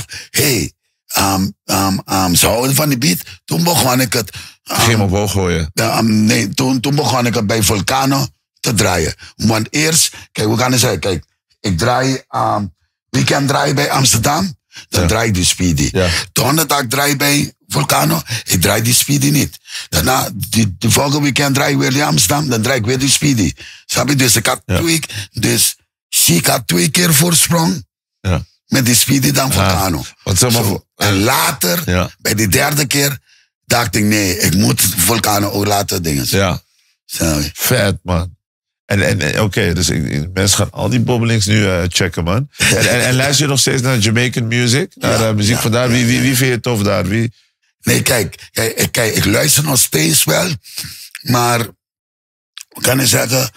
ze houden van die beat, toen begon ik het... Ging hem op hoog gooien. Nee, toen begon ik het bij Volcano te draaien. Want eerst, kijk, hoe kan ik zeggen, kijk, ik draai, weekend draai bij Amsterdam, dan draai ik die speedy. Ja. Donderdag draai ik bij Volcano, ik draai die speedy niet. Daarna, de volgende weekend draai ik weer in Amsterdam, dan draai ik weer die speedy. Snap je? Dus ik had Chic had 2 keer voorsprong. Ja. Met die speedy dan Volcano. En later, bij die 3e keer, dacht ik, nee, ik moet Volcano ook laten dingen. Ja. Sorry. Vet, man. En oké, dus mensen gaan al die bobbelings nu checken, man. En luister je nog steeds naar Jamaican music? Naar muziek van daar? Wie vind je tof daar? Wie? Nee, kijk, ik luister nog steeds wel. Maar, hoe kan ik zeggen?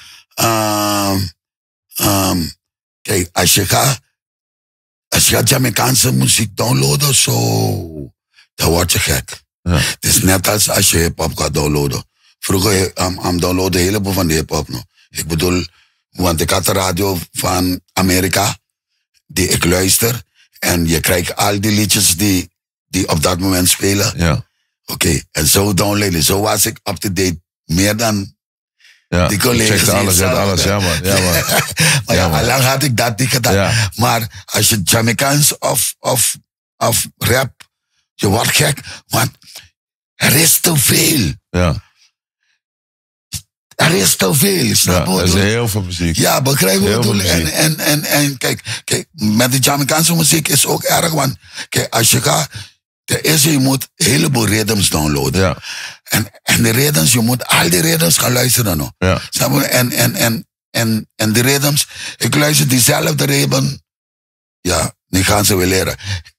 Kijk, als je gaat Jamaicaanse muziek downloaden, zo, dan word je gek. Ja. Het is net als je hip-hop gaat downloaden. Vroeger downloadde een heleboel van de hip-hop nog. Ik bedoel, want ik had de radio van Amerika, die ik luister. En je krijgt al die liedjes die op dat moment spelen. Ja. Oké, en zo downloaden. Zo was ik up-to-date meer dan die collega's. Checkte alles, ja man. Maar al lang had ik dat niet gedaan. Ja. Maar als je Jamaicans of rap, je wordt gek. Want er is te veel. Ja. Er is te veel, snap je? Er is heel veel muziek. Ja, begrijp je wat ik bedoel? muziek. En kijk, met de Jamaicaanse muziek is ook erg, want kijk, als je gaat, ten eerste, je moet een heleboel rhythms downloaden. Ja. En de rhythms, je moet al die rhythms gaan luisteren nog. Ja. Snap je? En de rhythms, ik luister diezelfde rhythm, ja, die gaan ze weer leren.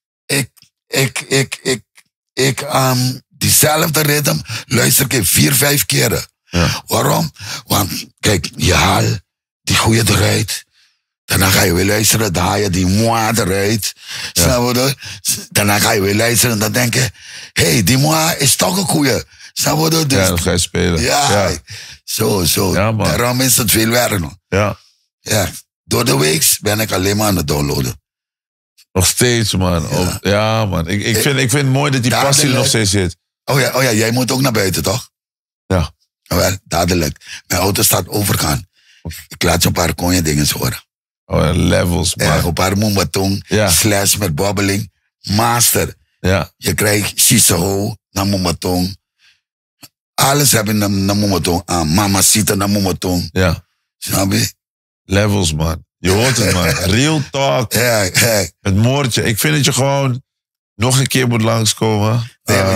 Diezelfde rhythm luister ik 4-5 keren. Ja. Waarom? Want kijk, je haalt die goeie eruit. Daarna ga je weer luisteren, dan haal je die moi eruit. Ja. Snap je dat? Daarna ga je weer luisteren en dan denk je, hé, die moi is toch een goeie. Snap je dat? Dus, Ja, dan ga je spelen. ja. Zo. Ja, man. Daarom is het veel werk nog. Ja. Ja. Door de week ben ik alleen maar aan het downloaden. Nog steeds, man. Ja, man. Ik vind het mooi dat die Daar passie ben er nog ik- steeds zit. Oh ja, jij moet ook naar buiten, toch? Ja. Wel, dadelijk. Mijn auto staat overgaan. Ik laat je een paar konje dingen horen. Oh, levels, man. Een paar moematong, slash met bobbeling. Master. Ja. Je krijgt Siseho, na moematong. Alles hebben na moematong. Mamacita na moematong. Ja. Snap je? Levels, man. Je hoort het, man. Real talk. Ja. Met Moortje. Ik vind dat je gewoon nog een keer moet langskomen.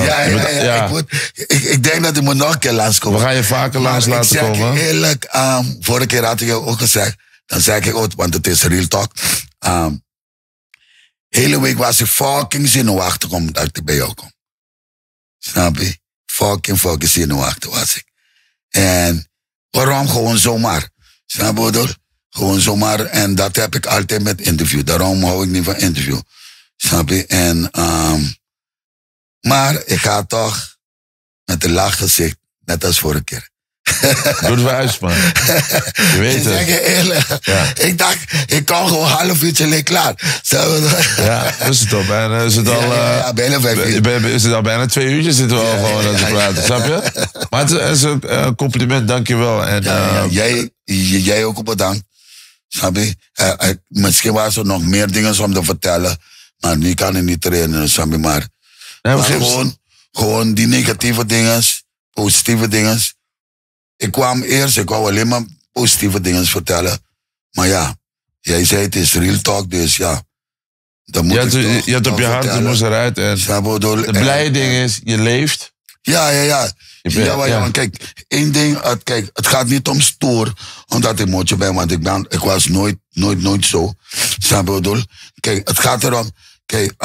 Ik denk dat ik moet nog een keer langskomen. We gaan je vaker langs laten komen. Ik zeg je eerlijk, vorige keer had ik je ook gezegd. Dan zei ik ook, want het is real talk. Hele week was ik fucking zenuwachtig omdat ik bij jou kom. Snap je? Fucking zenuwachtig was ik. En waarom? Gewoon zomaar. Snap je wat? Gewoon zomaar. En dat heb ik altijd met interview. Daarom hou ik niet van interview. Snap je? En, maar ik ga toch met een lach gezicht, net als vorige keer. Doe het wijs, man. Je weet het. Ik zeg je eerlijk. Ja. Ik dacht, ik kan gewoon een half uurtje leeg klaar. Ja, is het al bijna. Is het al, bijna 5 uur. Is het al bijna 2 uurtjes zitten we al gewoon aan te praten, snap je? Maar het is een compliment, dankjewel. En, jij ook bedankt. Snap je? Misschien was er nog meer dingen om te vertellen. Maar nu kan ik niet trainen, snap je? Maar gewoon die negatieve dingen, positieve dingen. Ik wou alleen maar positieve dingen vertellen. Maar ja, jij zei het is real talk, dus ja. Dan moet je had op je hart, je moest eruit. En het blije ding is, je leeft. Ja. Kijk, één ding, het gaat niet om stoer, omdat ik mootje ben, want ik was nooit zo. Snap je wat ik bedoel? Kijk, het gaat erom, kijk,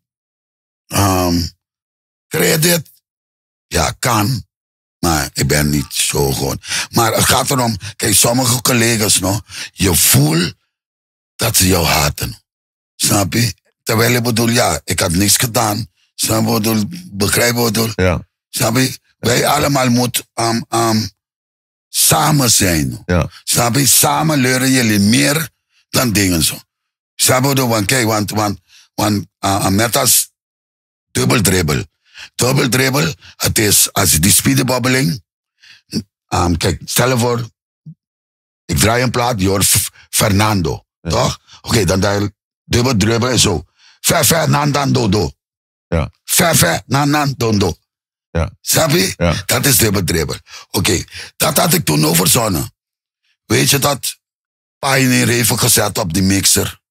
credit, ja, kan. Maar ik ben niet zo gewoon. Maar het gaat erom, kijk, sommige collega's, je voelt dat ze jou haten. Snap je? Terwijl ik bedoel, ja, ik had niks gedaan. Snap je wat ik bedoel? Begrijp je wat ik bedoel? Ja. Snap je? Wij allemaal moeten samen zijn. Ja. Snap je? Samen leren jullie meer dan dingen zo. Snap je wat ik bedoel? Want kijk, want net als dubbeldribbel. Dubbeldribbel, het is als die speedbobbeling. Kijk, stel je voor, ik draai een plaat, je hoort Fernando. Ja. Toch? Oké, dan draai dubbeldribbel en zo. Fernando. Ja. Fernando. Ja. Snap je? Ja. Dat is dubbeldribbel. Oké, dat had ik toen overzonnen. Weet je dat Pioneer heeft gezet op die mixer?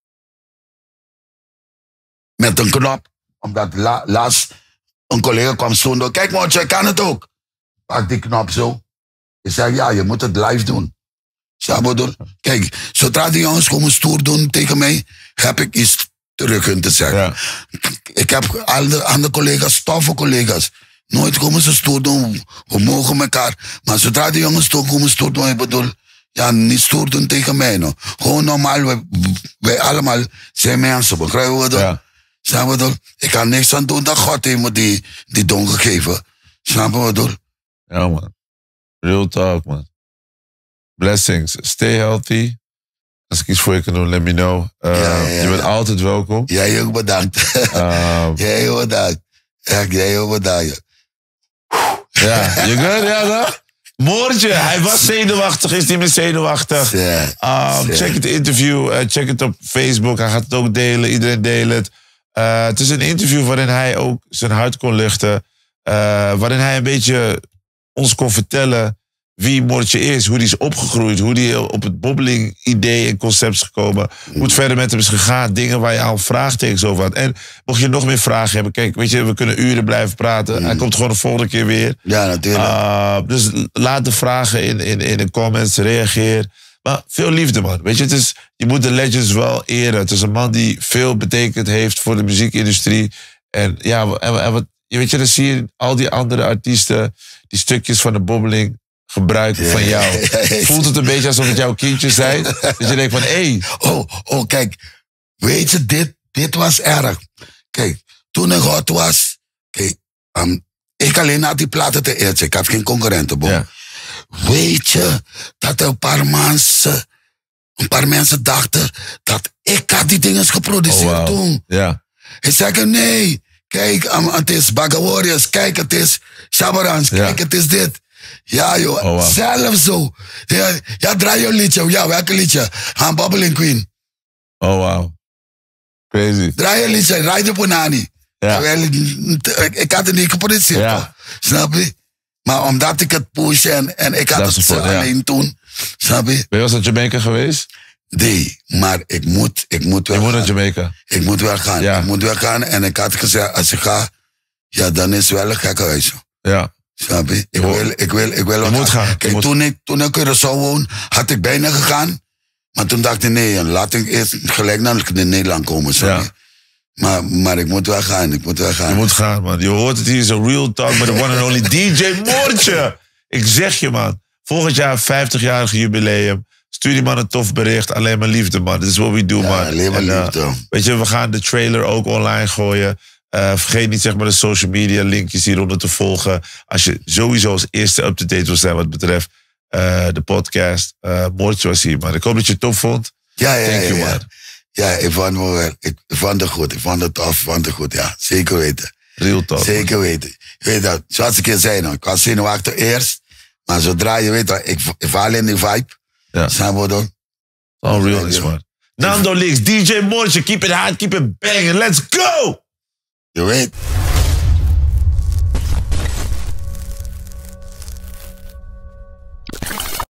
Met een knop, omdat laatst een collega kwam stonden. Kijk Mootje, ik kan het ook. Pak die knop zo. Ik zeg, ja, je moet het live doen. Kijk, zodra die jongens komen stoer doen tegen mij, heb ik iets terug hun te zeggen. Ja. Ik heb andere collega's, toffe collega's. Nooit komen ze stoer doen. We mogen elkaar. Maar zodra die jongens komen stoer doen, ik bedoel, ja, niet stoer doen tegen mij. Gewoon normaal, wij allemaal zijn mensen. Begrijp je wat ik bedoel? Snap je wat ik bedoel? Ik kan niks aan doen dat God heeft me die don gegeven. Snap je wat ik bedoel? Ja, man. Real talk, man. Blessings. Stay healthy. Als ik iets voor je kan doen, let me know. Je bent altijd welkom. Jij ook bedankt. Jij ook bedankt. Echt, jij ook bedankt. Ja, je good? Ja, toch? Moortje, hij was zenuwachtig, is niet meer zenuwachtig. Check het interview, check het op Facebook. Hij gaat het ook delen, iedereen deelt het. Het is een interview waarin hij ook zijn hart kon luchten. Waarin hij een beetje ons kon vertellen wie Moortje is, hoe hij is opgegroeid, hoe hij op het bobbeling idee en concept is gekomen, hoe het verder met hem is gegaan, dingen waar je al vraagtekens over had. En mocht je nog meer vragen hebben, kijk, weet je, we kunnen uren blijven praten. Hij komt gewoon de volgende keer weer. Ja, natuurlijk. Dus laat de vragen in de comments, reageer. Maar veel liefde, man. Weet je, je moet de legends wel eren. Het is een man die veel betekend heeft voor de muziekindustrie. En ja, weet je, dan zie je al die andere artiesten die stukjes van de bobbeling gebruiken van jou. Voelt het een beetje alsof het jouw kindjes zijn? Dat je denkt van, hé. Oh, kijk. Weet je, dit was erg. Kijk, toen ik hot was, kijk, ik alleen had die platen te eten. Ik had geen concurrenten, boom. Ja. Weet je, dat een paar mensen dachten dat ik had die dingen geproduceerd toen. Ja. Ik zeg, nee, kijk, het is Bagga Warriors, kijk, het is Shabarans, kijk, het is dit. Ja, joh. Oh, wow. Zelf zo. Ja, draai je liedje. Ja, welke liedje? Han Babbling Queen. Oh, wow. Crazy. Draai je liedje. Rijd op Onani. Ja. Ik had het niet geproduceerd. Ja. Toch? Snap je? Maar omdat ik het push en ik had Dat het support, ja. alleen toen. Snap je? Ben je wel eens naar Jamaica geweest? Nee, maar ik moet wel Je moet naar gaan. Jamaica. Ik moet wel gaan. Ja. Ik moet wel gaan. En ik had gezegd, als ik ga, ja, dan is het wel een gekke huis. Ja. Snap je? Ik wil Je wel moet gaan. Kijk, toen ik in Curaçao woon, had ik bijna gegaan. Maar toen dacht ik, nee, laat ik eerst gelijk naar Nederland komen. Snap je? Maar ik moet wel gaan. Ik moet wel gaan. Je moet gaan, man. Je hoort het hier, zo Real Talk met de one and only DJ Moortje. Ik zeg je, man. Volgend jaar 50-jarig jubileum. Stuur die man een tof bericht. Alleen maar liefde, man. Dit is what we do, man. Alleen maar liefde. Weet je, we gaan de trailer ook online gooien. Vergeet niet, zeg maar, de social media linkjes hieronder te volgen. Als je sowieso als eerste up-to-date wil zijn wat betreft de podcast. Moortje was hier, man. Ik hoop dat je het tof vond. Ja. Thank you, man. Ja, ik vond het wel. Ik vond het goed. Ik vond het tof. Ik vond het goed, ja. Zeker weten. Real Talk. Zeker weten. Je weet dat, zoals ik je zei, nou, ik was zenuwachtig eerst. Maar zodra je weet dat, ik val in die vibe. Ja. Snap je dan? All real is, man. Nando Leaks, DJ Moortje, keep it hard, keep it banging. Let's go! Je weet.